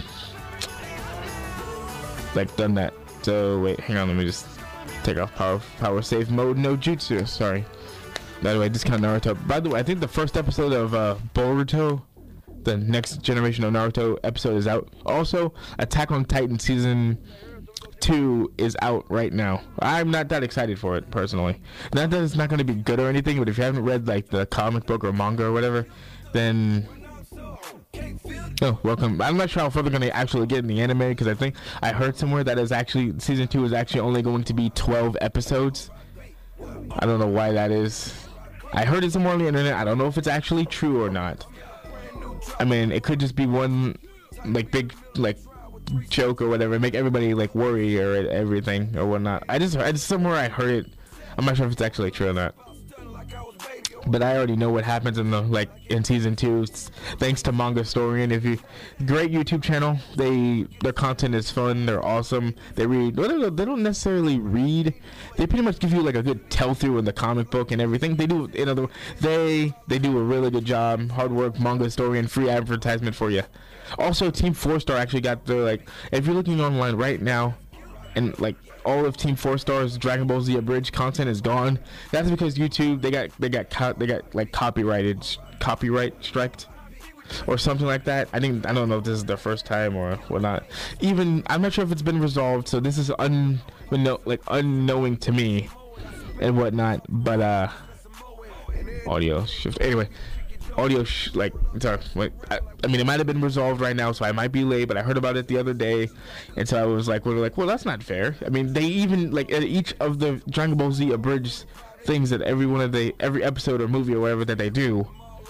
like done that. So wait, hang on. Let me just take off power power save mode. No jutsu. Sorry. By the way, discount Naruto. By the way, I think the first episode of uh, Boruto, the next generation of Naruto episode, is out. Also, Attack on Titan season two is out right now. I'm not that excited for it personally. Not that it's not going to be good or anything, but if you haven't read like the comic book or manga or whatever, then oh, welcome. I'm not sure how far they're going to actually get in the anime, because I think I heard somewhere that is actually season two is actually only going to be twelve episodes. I don't know why that is. I heard it somewhere on the internet. I don't know if it's actually true or not. I mean, it could just be one like big like joke or whatever, make everybody like worry or everything or whatnot. I just, I just somewhere I heard it. I'm not sure if it's actually true or not, but I already know what happens in the like in season two, thanks to Manga Story. And if you, great YouTube channel. They their content is fun. They're awesome. They read. Well, they don't, they don't necessarily read. They pretty much give you like a good tell through in the comic book and everything. They do. In other, they they do a really good job. Hard work, Manga Story, and free advertisement for you. Also, Team Four Star actually got their like. If you're looking online right now, and like all of Team Four Star's Dragon Ball Z Abridged content is gone. That's because YouTube they got they got co they got like copyrighted copyright striked or something like that. I think I don't know if this is the first time or whatnot. Even I'm not sure if it's been resolved. So this is un like unknowing to me and whatnot. But uh, audio shift anyway. Audio sh like sorry, like, I, I mean it might have been resolved right now, so I might be late, but I heard about it the other day, and so I was like, we're like, well, that's not fair. I mean, they even like at each of the Dragon Ball Z Abridged things that every one of the every episode or movie or whatever that they do,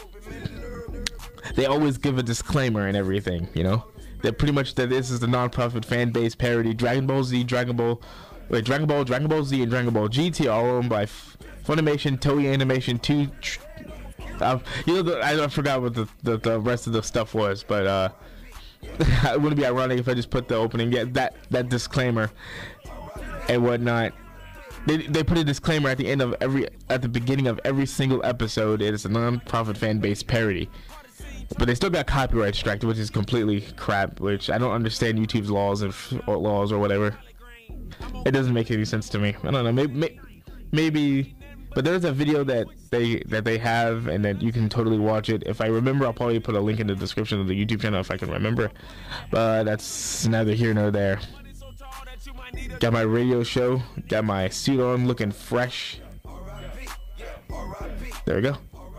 they always give a disclaimer and everything. You know, that pretty much that this is the non-profit fan-based parody Dragon Ball Z, Dragon Ball, wait, Dragon Ball, Dragon Ball Z, and Dragon Ball G T, all owned by F Funimation, Toei Animation, two. Um, you know, the, I, I forgot what the, the the rest of the stuff was, but uh, it wouldn't be ironic if I just put the opening, yeah, that that disclaimer and whatnot. they they put a disclaimer at the end of every at the beginning of every single episode. It's a non-profit fan-based parody. But they still got copyright strike, which is completely crap. Which I don't understand YouTube's laws of or laws or whatever. It doesn't make any sense to me. I don't know. Maybe, maybe, but there's a video that they that they have, and that you can totally watch it. If I remember, I'll probably put a link in the description of the YouTube channel if I can remember. But that's neither here nor there. Got my radio show. Got my suit on, looking fresh. There we go.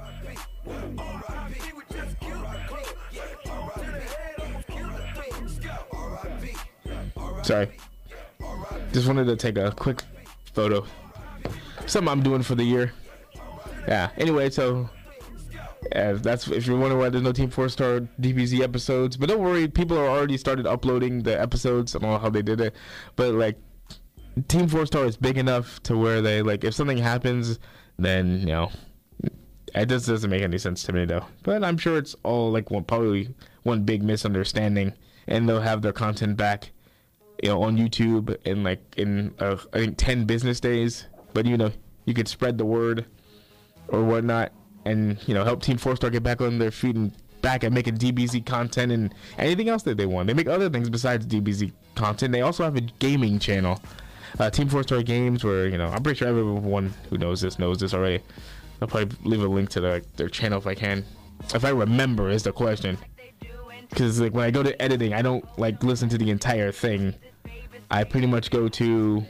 Sorry. Just wanted to take a quick photo. Something I'm doing for the year. Yeah. Anyway, so uh, that's if you're wondering why there's no Team four Star D B Z episodes, but don't worry, people are already started uploading the episodes. I don't know how they did it, but like Team four Star is big enough to where they like if something happens, then you know it just doesn't make any sense to me though. But I'm sure it's all like one probably one big misunderstanding, and they'll have their content back, you know, on YouTube in like in uh, I think ten business days. But you know, you could spread the word or whatnot, and you know, help Team four Star get back on their feet and back at making D B Z content and anything else that they want. They make other things besides D B Z content. They also have a gaming channel, uh, Team four Star Games, where you know I'm pretty sure everyone who knows this knows this already. I'll probably leave a link to their their channel if I can, if I remember is the question. Because like when I go to editing, I don't like listen to the entire thing. I pretty much go to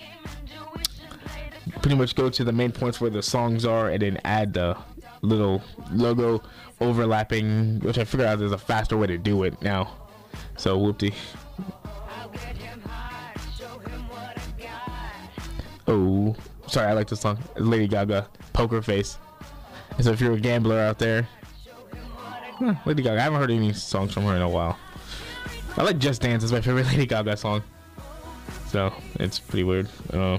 pretty much go to the main points where the songs are, and then add the little logo overlapping, which I figured out there's a faster way to do it now. So whoopty. Oh, sorry, I like this song. It's Lady Gaga, Poker Face. And so if you're a gambler out there, huh, Lady Gaga, I haven't heard any songs from her in a while. I like Just Dance, is my favorite Lady Gaga song. So it's pretty weird. Uh,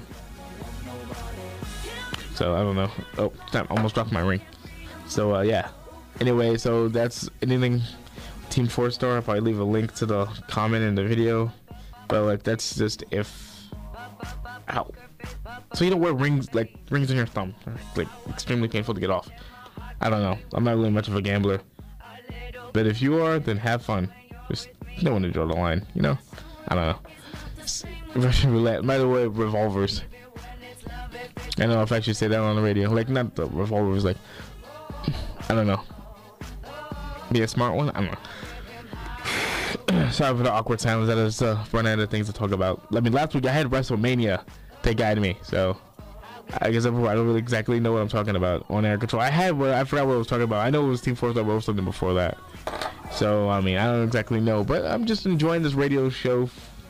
so I don't know. Oh, snap, almost dropped my ring. So uh, yeah. Anyway, so that's anything Team four Star. I'll probably leave a link to the comment in the video. But like that's just if. Ow. So you don't wear rings like rings on your thumb. Like extremely painful to get off. I don't know. I'm not really much of a gambler. But if you are, then have fun. Just know when to draw the line, you know? I don't know. Russian roulette. By the way, revolvers. I don't know if I should say that on the radio. Like, not the revolvers, like, I don't know. Be a smart one? I don't know. Sorry for the awkward silence. I just uh, run out of things to talk about. I mean, last week I had WrestleMania to guide me, so I guess I don't really exactly know what I'm talking about on air control. I had what I forgot what I was talking about. I know it was Team four Star, but it was something before that. So, I mean, I don't exactly know, but I'm just enjoying this radio show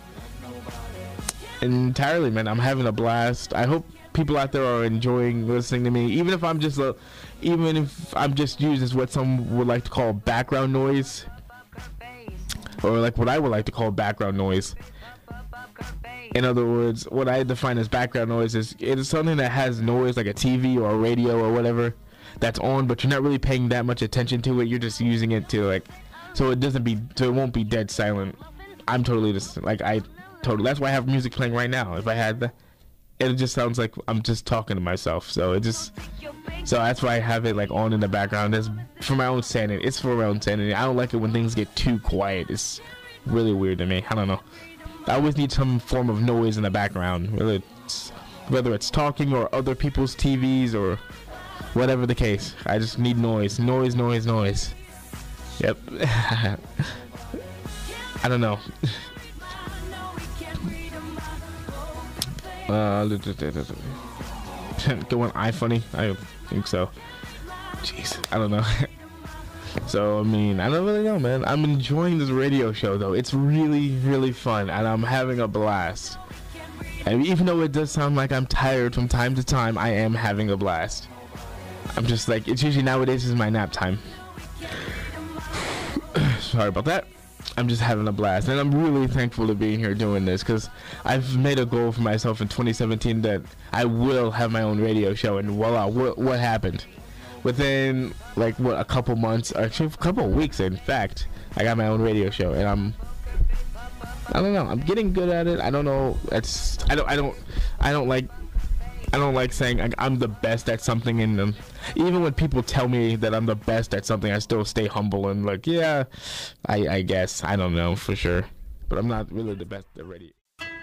entirely, man. I'm having a blast. I hope people out there are enjoying listening to me, even if I'm just a, even if I'm just used as what some would like to call background noise, or like what I would like to call background noise. In other words, what I define as background noise is it is something that has noise, like a T V or a radio or whatever that's on, but you're not really paying that much attention to it. You're just using it to like, so it doesn't be, so it won't be dead silent. I'm totally just like I totally. That's why I have music playing right now. If I had the, it just sounds like I'm just talking to myself. So it just, so that's why I have it like on in the background. It's for my own sanity. It's for my own sanity. I don't like it when things get too quiet. It's really weird to me. I don't know. I always need some form of noise in the background, whether it's, whether it's talking or other people's T Vs or whatever the case. I just need noise, noise, noise, noise. Yep. I don't know. uh, Going iFunny? I think so. Jeez, I don't know. So, I mean, I don't really know, man. I'm enjoying this radio show, though. It's really, really fun, and I'm having a blast. And even though it does sound like I'm tired from time to time, I am having a blast. I'm just like, it's usually nowadays is my nap time. Sorry about that. I'm just having a blast, and I'm really thankful to be here doing this, because I've made a goal for myself in twenty seventeen that I will have my own radio show, and voila, what, what happened? Within like what a couple months, actually a couple of weeks, in fact, I got my own radio show, and I'm I don't know, I'm getting good at it. I don't know, it's I don't I don't I don't like I don't like saying like, I'm the best at something. In them, even when people tell me that I'm the best at something, I still stay humble and like, yeah, I, I guess I don't know for sure, but I'm not really the best already.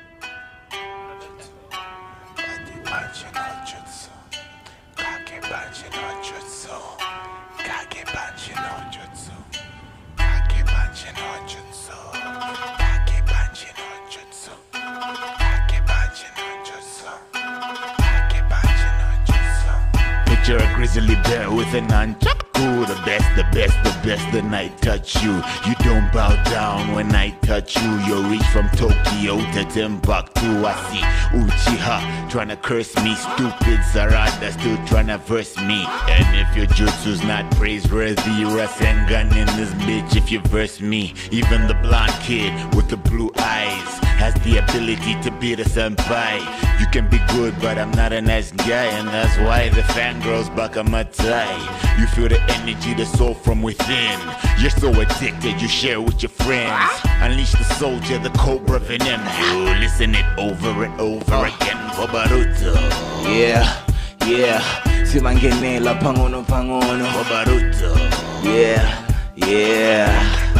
You're a grizzly bear with an nunchaku. The best, the best, the best, the night touch you. You don't bow down when I touch you. You reach from Tokyo to Timbuktu. I see Uchiha trying to curse me. Stupid Sarada still trying to verse me. And if your jutsu's not praiseworthy, Rasengan in this bitch if you verse me. Even the blonde kid with the blue eyes has the ability to be the senpai. You can be good, but I'm not a nice guy, and that's why the fangirls back on my tie. You feel the energy, the soul from within. You're so addicted, you share with your friends. Unleash the soldier, the cobra venom. You listen it over and over oh. again for Baruto. Yeah, yeah. Simangenela pangono pangono for Baruto. Yeah, yeah.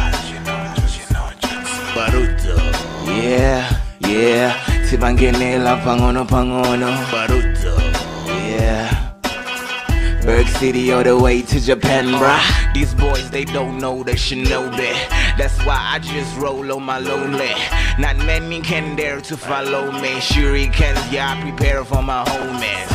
Baruto. Yeah, yeah. Simangenela pangono pangono Baruto. Yeah. Berg City all the way to Japan, bruh. These boys, they don't know the shinobi. That's why I just roll on my lonely. Not many can dare to follow me. Shurikens, yeah, I prepare for my homies.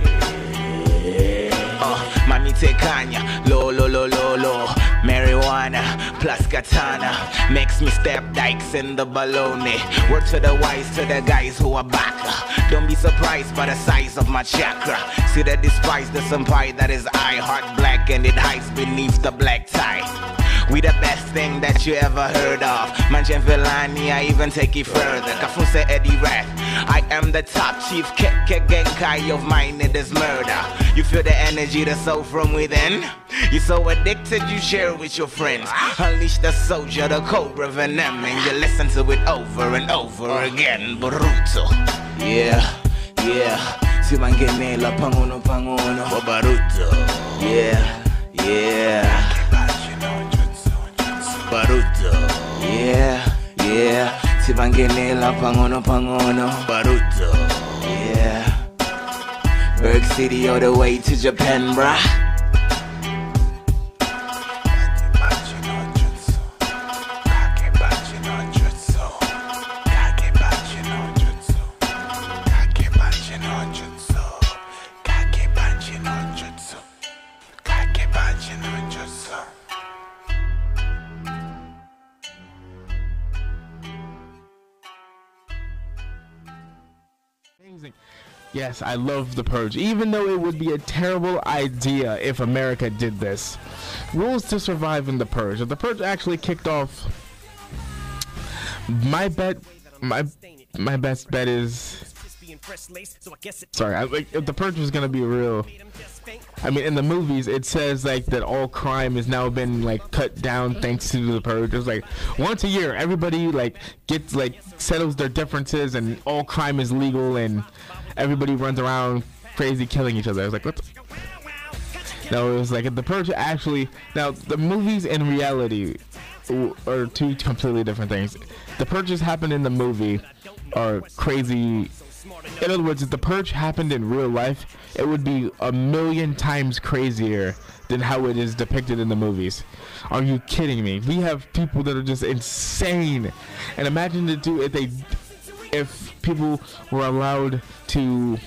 Uh, Mami Tekanya, lo lo lo lo lo. Marijuana plus katana makes me step dikes in the baloney. Word to the wise, to the guys who are back. Don't be surprised by the size of my chakra. See that despise the senpai that is I heart black and it hides beneath the black tie. We the best thing that you ever heard of. Manchen Villani, I even take it further. Kafuse Eddie Rath, I am the top chief Keke Genkai of mine, it is murder. You feel the energy, the soul from within. You're so addicted, you share with your friends. Unleash the soldier, the cobra venom, and you listen to it over and over again. Baruto. Yeah, yeah. Simangenela pangono pangono for Baruto. Yeah, yeah. Baruto. Yeah, yeah. Simangenela pangono pangono Baruto. Yeah. Berg City all the way to Japan, bruh. Yes, I love The Purge, even though it would be a terrible idea if America did this. Rules to survive in The Purge. If The Purge actually kicked off, my bet, my my best bet is. Sorry, I, like, if The Purge was gonna be real. I mean, in the movies, it says like that all crime has now been like cut down thanks to The Purge. It's like once a year, everybody like gets like settles their differences, and all crime is legal, and everybody runs around crazy killing each other. I was like, what? The? No, it was like The Purge actually. Now, the movies and reality are two completely different things. The Purges happened in the movie are crazy. In other words, if The Purge happened in real life, it would be a million times crazier than how it is depicted in the movies. Are you kidding me? We have people that are just insane. And imagine to do if they, if people were allowed to.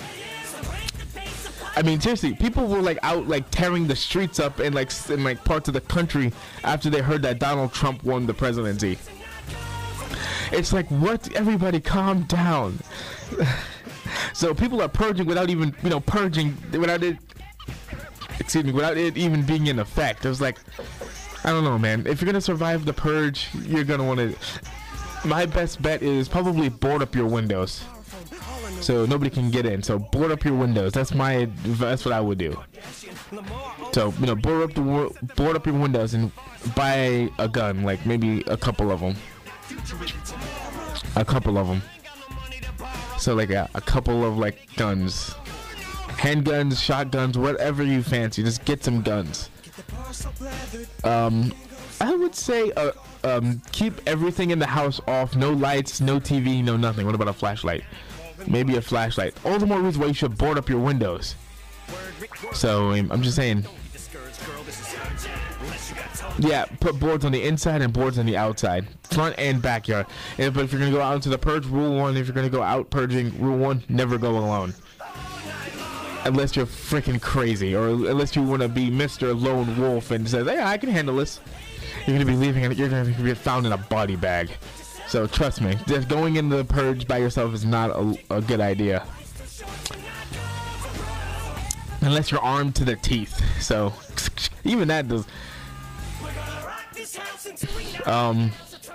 I mean, seriously, people were like out like tearing the streets up in like in like parts of the country after they heard that Donald Trump won the presidency. It's like, what? Everybody calm down. So people are purging without even, you know, purging without it, excuse me, without it even being in effect. It was like, I don't know, man. If you're going to survive the purge, you're going to want to, my best bet is probably board up your windows so nobody can get in. So board up your windows. That's my, that's what I would do. So, you know, board up the, board up your windows and buy a gun, like maybe a couple of them. A couple of them. So like a, a couple of like guns, handguns, shotguns, whatever you fancy. Just get some guns. Um, I would say uh, um, keep everything in the house off. No lights, no T V, no nothing. What about a flashlight? Maybe a flashlight. All the more reason why you should board up your windows. So um, I'm just saying. Yeah, put boards on the inside and boards on the outside, front and backyard. And, but if you're gonna go out into the purge, rule one. If you're gonna go out purging, rule one: never go alone. Unless you're freaking crazy, or unless you want to be Mister Lone Wolf and says, "Hey, I can handle this." You're gonna be leaving it. You're gonna get found in a body bag. So trust me, just going into the purge by yourself is not a, a good idea. Unless you're armed to the teeth. So even that does. Um.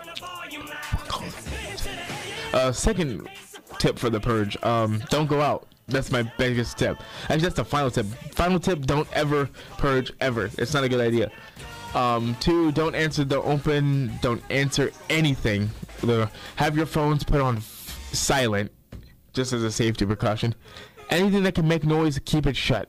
Uh, second tip for the purge: um, don't go out. That's my biggest tip. Actually, that's the final tip. Final tip: don't ever purge ever. It's not a good idea. Um, two, don't answer the open. Don't answer anything. Have your phones put on silent, just as a safety precaution. Anything that can make noise, keep it shut.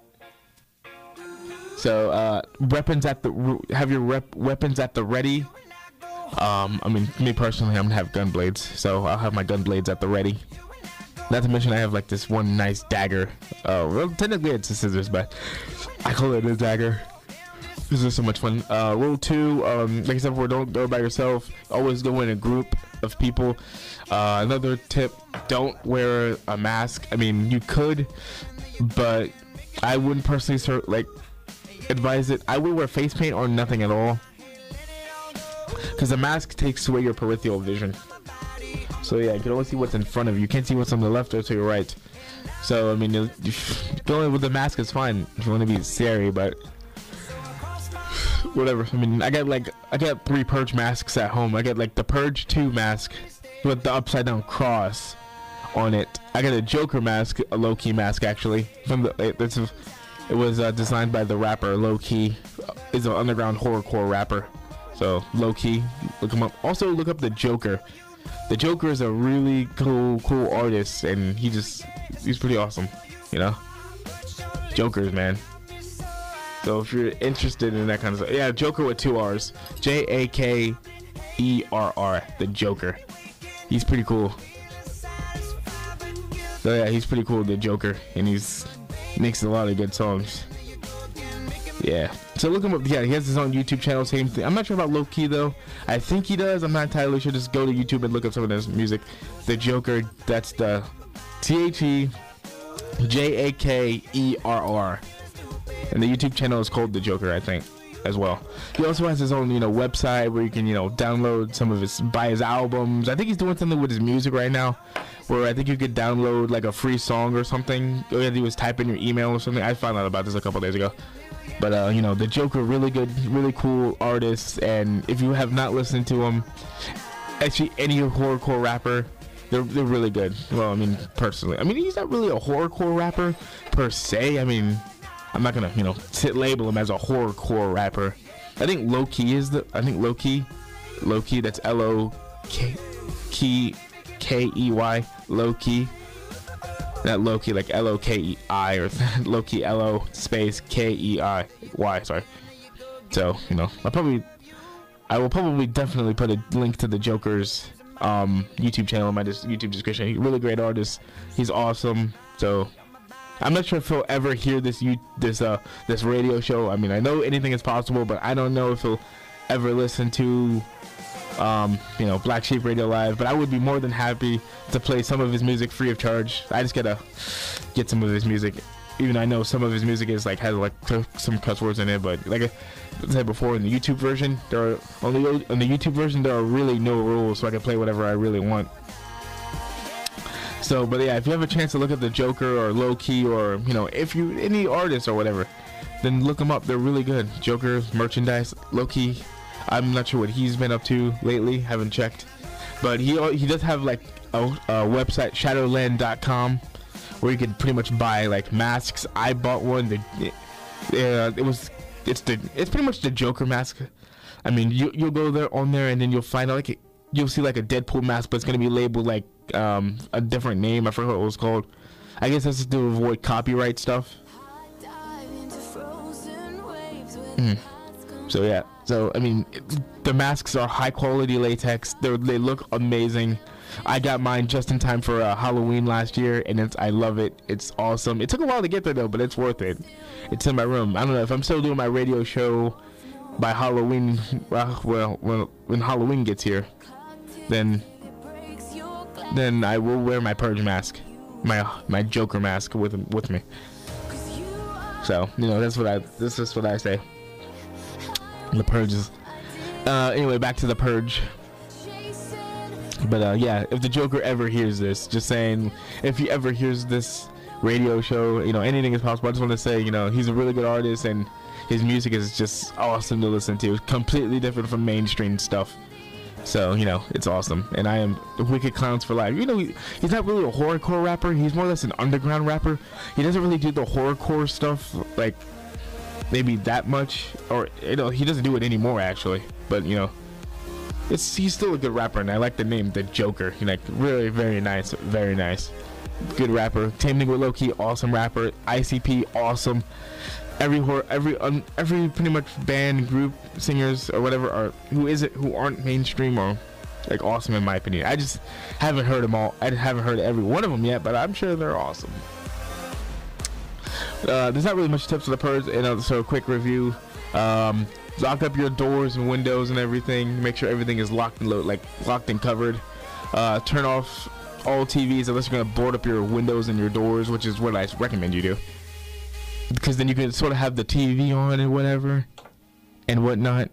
So, uh, weapons at the have your rep, weapons at the ready. Um, I mean, me personally, I'm gonna have gun blades, so I'll have my gun blades at the ready. Not to mention, I have like this one nice dagger. Uh, well, technically it's a scissors, but I call it a dagger. This is so much fun. Uh, rule two, um, like I said before, don't go by yourself. Always go in a group of people. Uh, another tip: don't wear a mask. I mean, you could, but I wouldn't personally sort like advise it. I would wear face paint or nothing at all, because the mask takes away your peripheral vision. So yeah, you can only see what's in front of you. You can't see what's on the left or to your right. So I mean, you, you, going with the mask is fine if you want to be scary, but whatever. I mean, I got like I got three purge masks at home. I got like the purge two mask with the upside down cross on it. I got a Joker mask, a low key mask actually. From the it, it's a, it was uh, designed by the rapper Low Key. Is an underground horrorcore rapper. So Low Key, look him up. Also look up the Joker. The Joker is a really cool, cool artist, and he just he's pretty awesome. You know, Jokers, man. So if you're interested in that kind of stuff, yeah, Joker with two R's, J A K E R R, the Joker. He's pretty cool. So yeah, he's pretty cool, the Joker, and he's makes a lot of good songs. Yeah. So look him up. Yeah, he has his own YouTube channel. Same thing. I'm not sure about Low Key though. I think he does. I'm not entirely sure. Just go to YouTube and look up some of his music. The Joker. That's the T H E J A K E R R. And the YouTube channel is called The Joker, I think, as well. He also has his own, you know, website where you can, you know, download some of his, buy his albums. I think he's doing something with his music right now, where I think you could download like a free song or something. All you had to do was type in your email or something. I found out about this a couple days ago. But, uh, you know, The Joker, really good, really cool artist. And if you have not listened to him, actually any horrorcore rapper, they're, they're really good. Well, I mean, personally. I mean, he's not really a horrorcore rapper per se. I mean, I'm not gonna, you know, sit label him as a horrorcore rapper. I think Low Key is the. I think Low Key, Low Key. That's L O K Key K E Y. Low Key. Not Low Key like L O K E I or Low Key L O space K E I Y. Sorry. So you know, I probably, I will probably definitely put a link to the Joker's um, YouTube channel in my dis- YouTube description. He's a really great artist. He's awesome. So. I'm not sure if he'll ever hear this you this uh this radio show. I mean, I know anything is possible, but I don't know if he'll ever listen to um you know Black Sheep Radio Live. But I would be more than happy to play some of his music free of charge. I just gotta get some of his music. Even I know some of his music is like has like some cuss words in it, but like I said before, in the YouTube version, there are on the on the YouTube version there are really no rules, so I can play whatever I really want. So, but yeah, if you have a chance to look at the Joker or Low Key or, you know, if you, any artists or whatever, then look them up. They're really good. Joker, merchandise, Low Key. I'm not sure what he's been up to lately. Haven't checked. But he he does have like a, a website, shadowland dot com, where you can pretty much buy like masks. I bought one. The, uh, it was, it's the, it's pretty much the Joker mask. I mean, you, you'll go there on there and then you'll find out like, you'll see like a Deadpool mask, but it's going to be labeled like um, a different name. I forgot what it was called. I guess that's to avoid copyright stuff. Mm. So yeah, so I mean, the masks are high quality latex. They they look amazing. I got mine just in time for uh, Halloween last year, and it's I love it. It's awesome. It took a while to get there though, but it's worth it. It's in my room. I don't know if I'm still doing my radio show by Halloween. Uh, well, well, when Halloween gets here, then then I will wear my purge mask, my my Joker mask with with me. So you know that's what I this is what I say. The purges. Uh, anyway, back to the purge. But uh, yeah, if the Joker ever hears this, just saying, if he ever hears this radio show, you know, anything is possible. I just want to say, you know, he's a really good artist, and his music is just awesome to listen to. It's completely different from mainstream stuff. So, you know, it's awesome. And I am Wicked Clowns for Life. You know, he, he's not really a horrorcore rapper. He's more or less an underground rapper. He doesn't really do the horrorcore stuff, like, maybe that much, or you know, he doesn't do it anymore actually, but you know, it's he's still a good rapper, and I like the name the Joker. You like really very nice, very nice, good rapper. Taming with Low-Key, awesome rapper. I C P, awesome. Every horror, every um, every pretty much band, group, singers or whatever are who is it who aren't mainstream or like awesome in my opinion. I just haven't heard them all. I haven't heard every one of them yet, but I'm sure they're awesome. Uh, there's not really much tips for the purge, and uh, so a quick review. Um, lock up your doors and windows and everything. Make sure everything is locked and lo like locked and covered. Uh, turn off all T Vs unless you're gonna board up your windows and your doors, which is what I recommend you do. Because then you can sort of have the T V on and whatever and whatnot.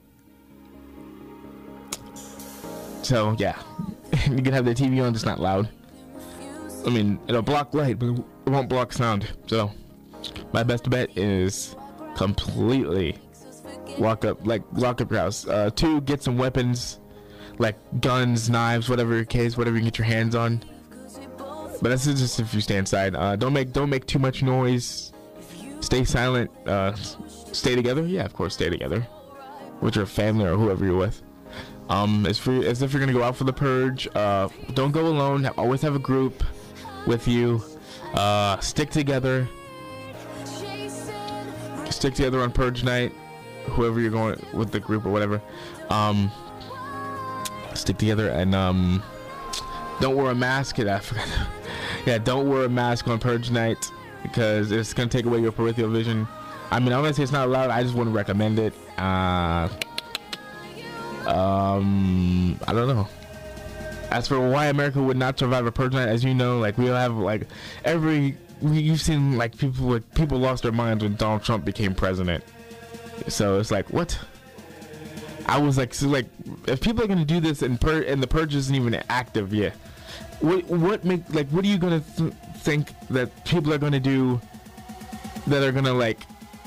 So yeah, you can have the T V on, just not loud. I mean, it'll block light, but it won't block sound. So my best bet is completely lock up, like lock up your house. Uh, two, get some weapons, like guns, knives, whatever your case, whatever you can get your hands on. But that's just if you stay inside. Uh, don't make don't make too much noise. Stay silent. Uh, stay together. Yeah, of course, stay together with your family or whoever you're with. Um, as for as if you're gonna go out for the purge, uh, don't go alone. Always have a group with you. Uh, stick together. Stick together on purge night. Whoever you're going with, the group or whatever. Um, stick together and um, don't wear a mask. I forgot. Yeah, don't wear a mask on purge night because it's gonna take away your peripheral vision. I mean, I'm gonna say it's not allowed. I just wouldn't recommend it. Uh, um, I don't know. As for why America would not survive a purge night, as you know, like we have like every you've seen like people like people lost their minds when Donald Trump became president. So it's like what? I was like, so like if people are gonna do this and pur and the purge isn't even active yet, what what make like what are you gonna th think that people are gonna do that are gonna like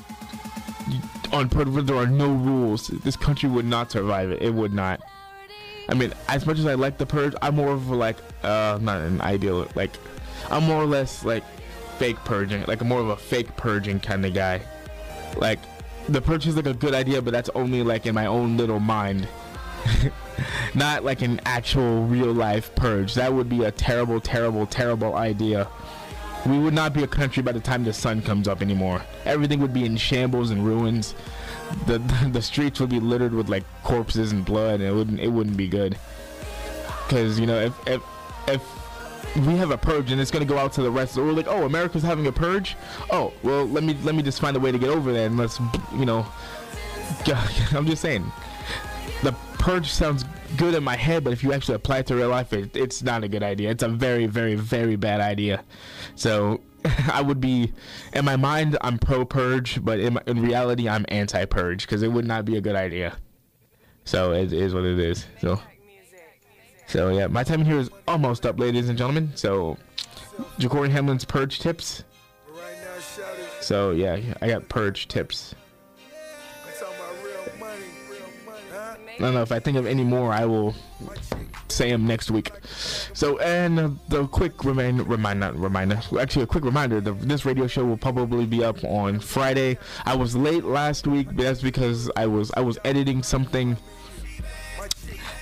on purge when there are no rules? This country would not survive it. It would not. I mean, as much as I like the purge, I'm more of a like uh not an ideal like I'm more or less like fake purging, like more of a fake purging kind of guy. Like the purge is like a good idea, but that's only like in my own little mind. Not like an actual real life purge. That would be a terrible, terrible, terrible idea. We would not be a country by the time the sun comes up anymore. Everything would be in shambles and ruins. The the streets would be littered with like corpses and blood, and it wouldn't it wouldn't be good. Because you know if if if we have a purge and it's gonna go out to the rest, we're like, oh, America's having a purge. Oh, well, let me let me just find a way to get over there, and let's you know. I'm just saying, the purge sounds good in my head, but if you actually apply it to real life, it, it's not a good idea. It's a very, very, very bad idea. So I would be, in my mind, I'm pro-purge, but in, my, in reality, I'm anti-purge because it would not be a good idea. So it is what it is. So, so yeah, my time here is almost up, ladies and gentlemen. So, Ja'Cory Hamlin's purge tips. So yeah, I got purge tips. I don't know if I think of any more, I will say them next week. So, and uh, the quick reminder, remind, not reminder, actually a quick reminder, the, this radio show will probably be up on Friday. I was late last week, but that's because I was I was editing something,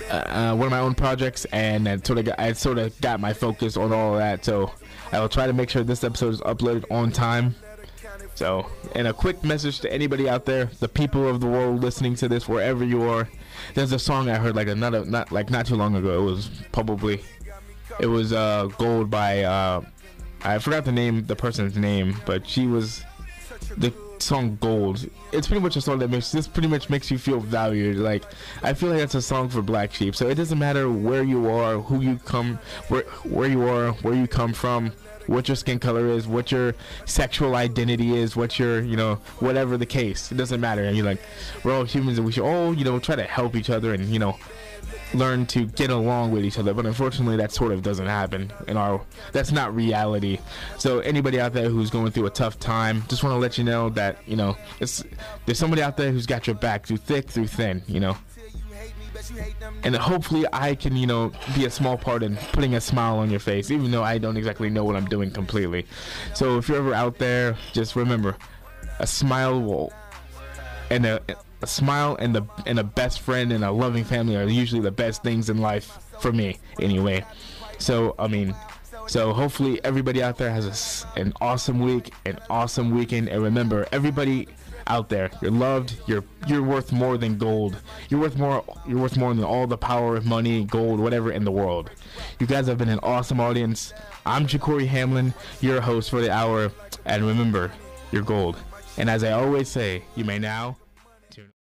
uh, one of my own projects, and I sort of got, I sort of got my focus on all of that. So I will try to make sure this episode is uploaded on time. So, and a quick message to anybody out there, the people of the world listening to this, wherever you are. There's a song I heard like another, not like not too long ago. It was probably, it was uh, Gold by, uh, I forgot the name, the person's name, but she was, the song Gold. It's pretty much a song that makes, this pretty much makes you feel valued. Like, I feel like that's a song for Black Sheep. So it doesn't matter where you are, who you come, where, where you are, where you come from, what your skin color is, what your sexual identity is, what your, you know, whatever the case, it doesn't matter. And you're like, we're all humans and we should all, you know, try to help each other and, you know, learn to get along with each other. But unfortunately, that sort of doesn't happen in our, that's not reality. So anybody out there who's going through a tough time, just want to let you know that, you know, it's, there's somebody out there who's got your back through thick, through thin, you know. And hopefully I can, you know, be a small part in putting a smile on your face, even though I don't exactly know what I'm doing completely. So if you're ever out there, just remember, a smile will, and a, a smile and the and a best friend and a loving family are usually the best things in life for me, anyway. So I mean, so hopefully everybody out there has a, an awesome week, an awesome weekend, and remember, everybody out there, you're loved, you're you're worth more than gold. You're worth more you're worth more than all the power, money, gold, whatever in the world. You guys have been an awesome audience. I'm Ja'Cory Hamlin, your host for the hour, and remember, you're gold. And as I always say, you may now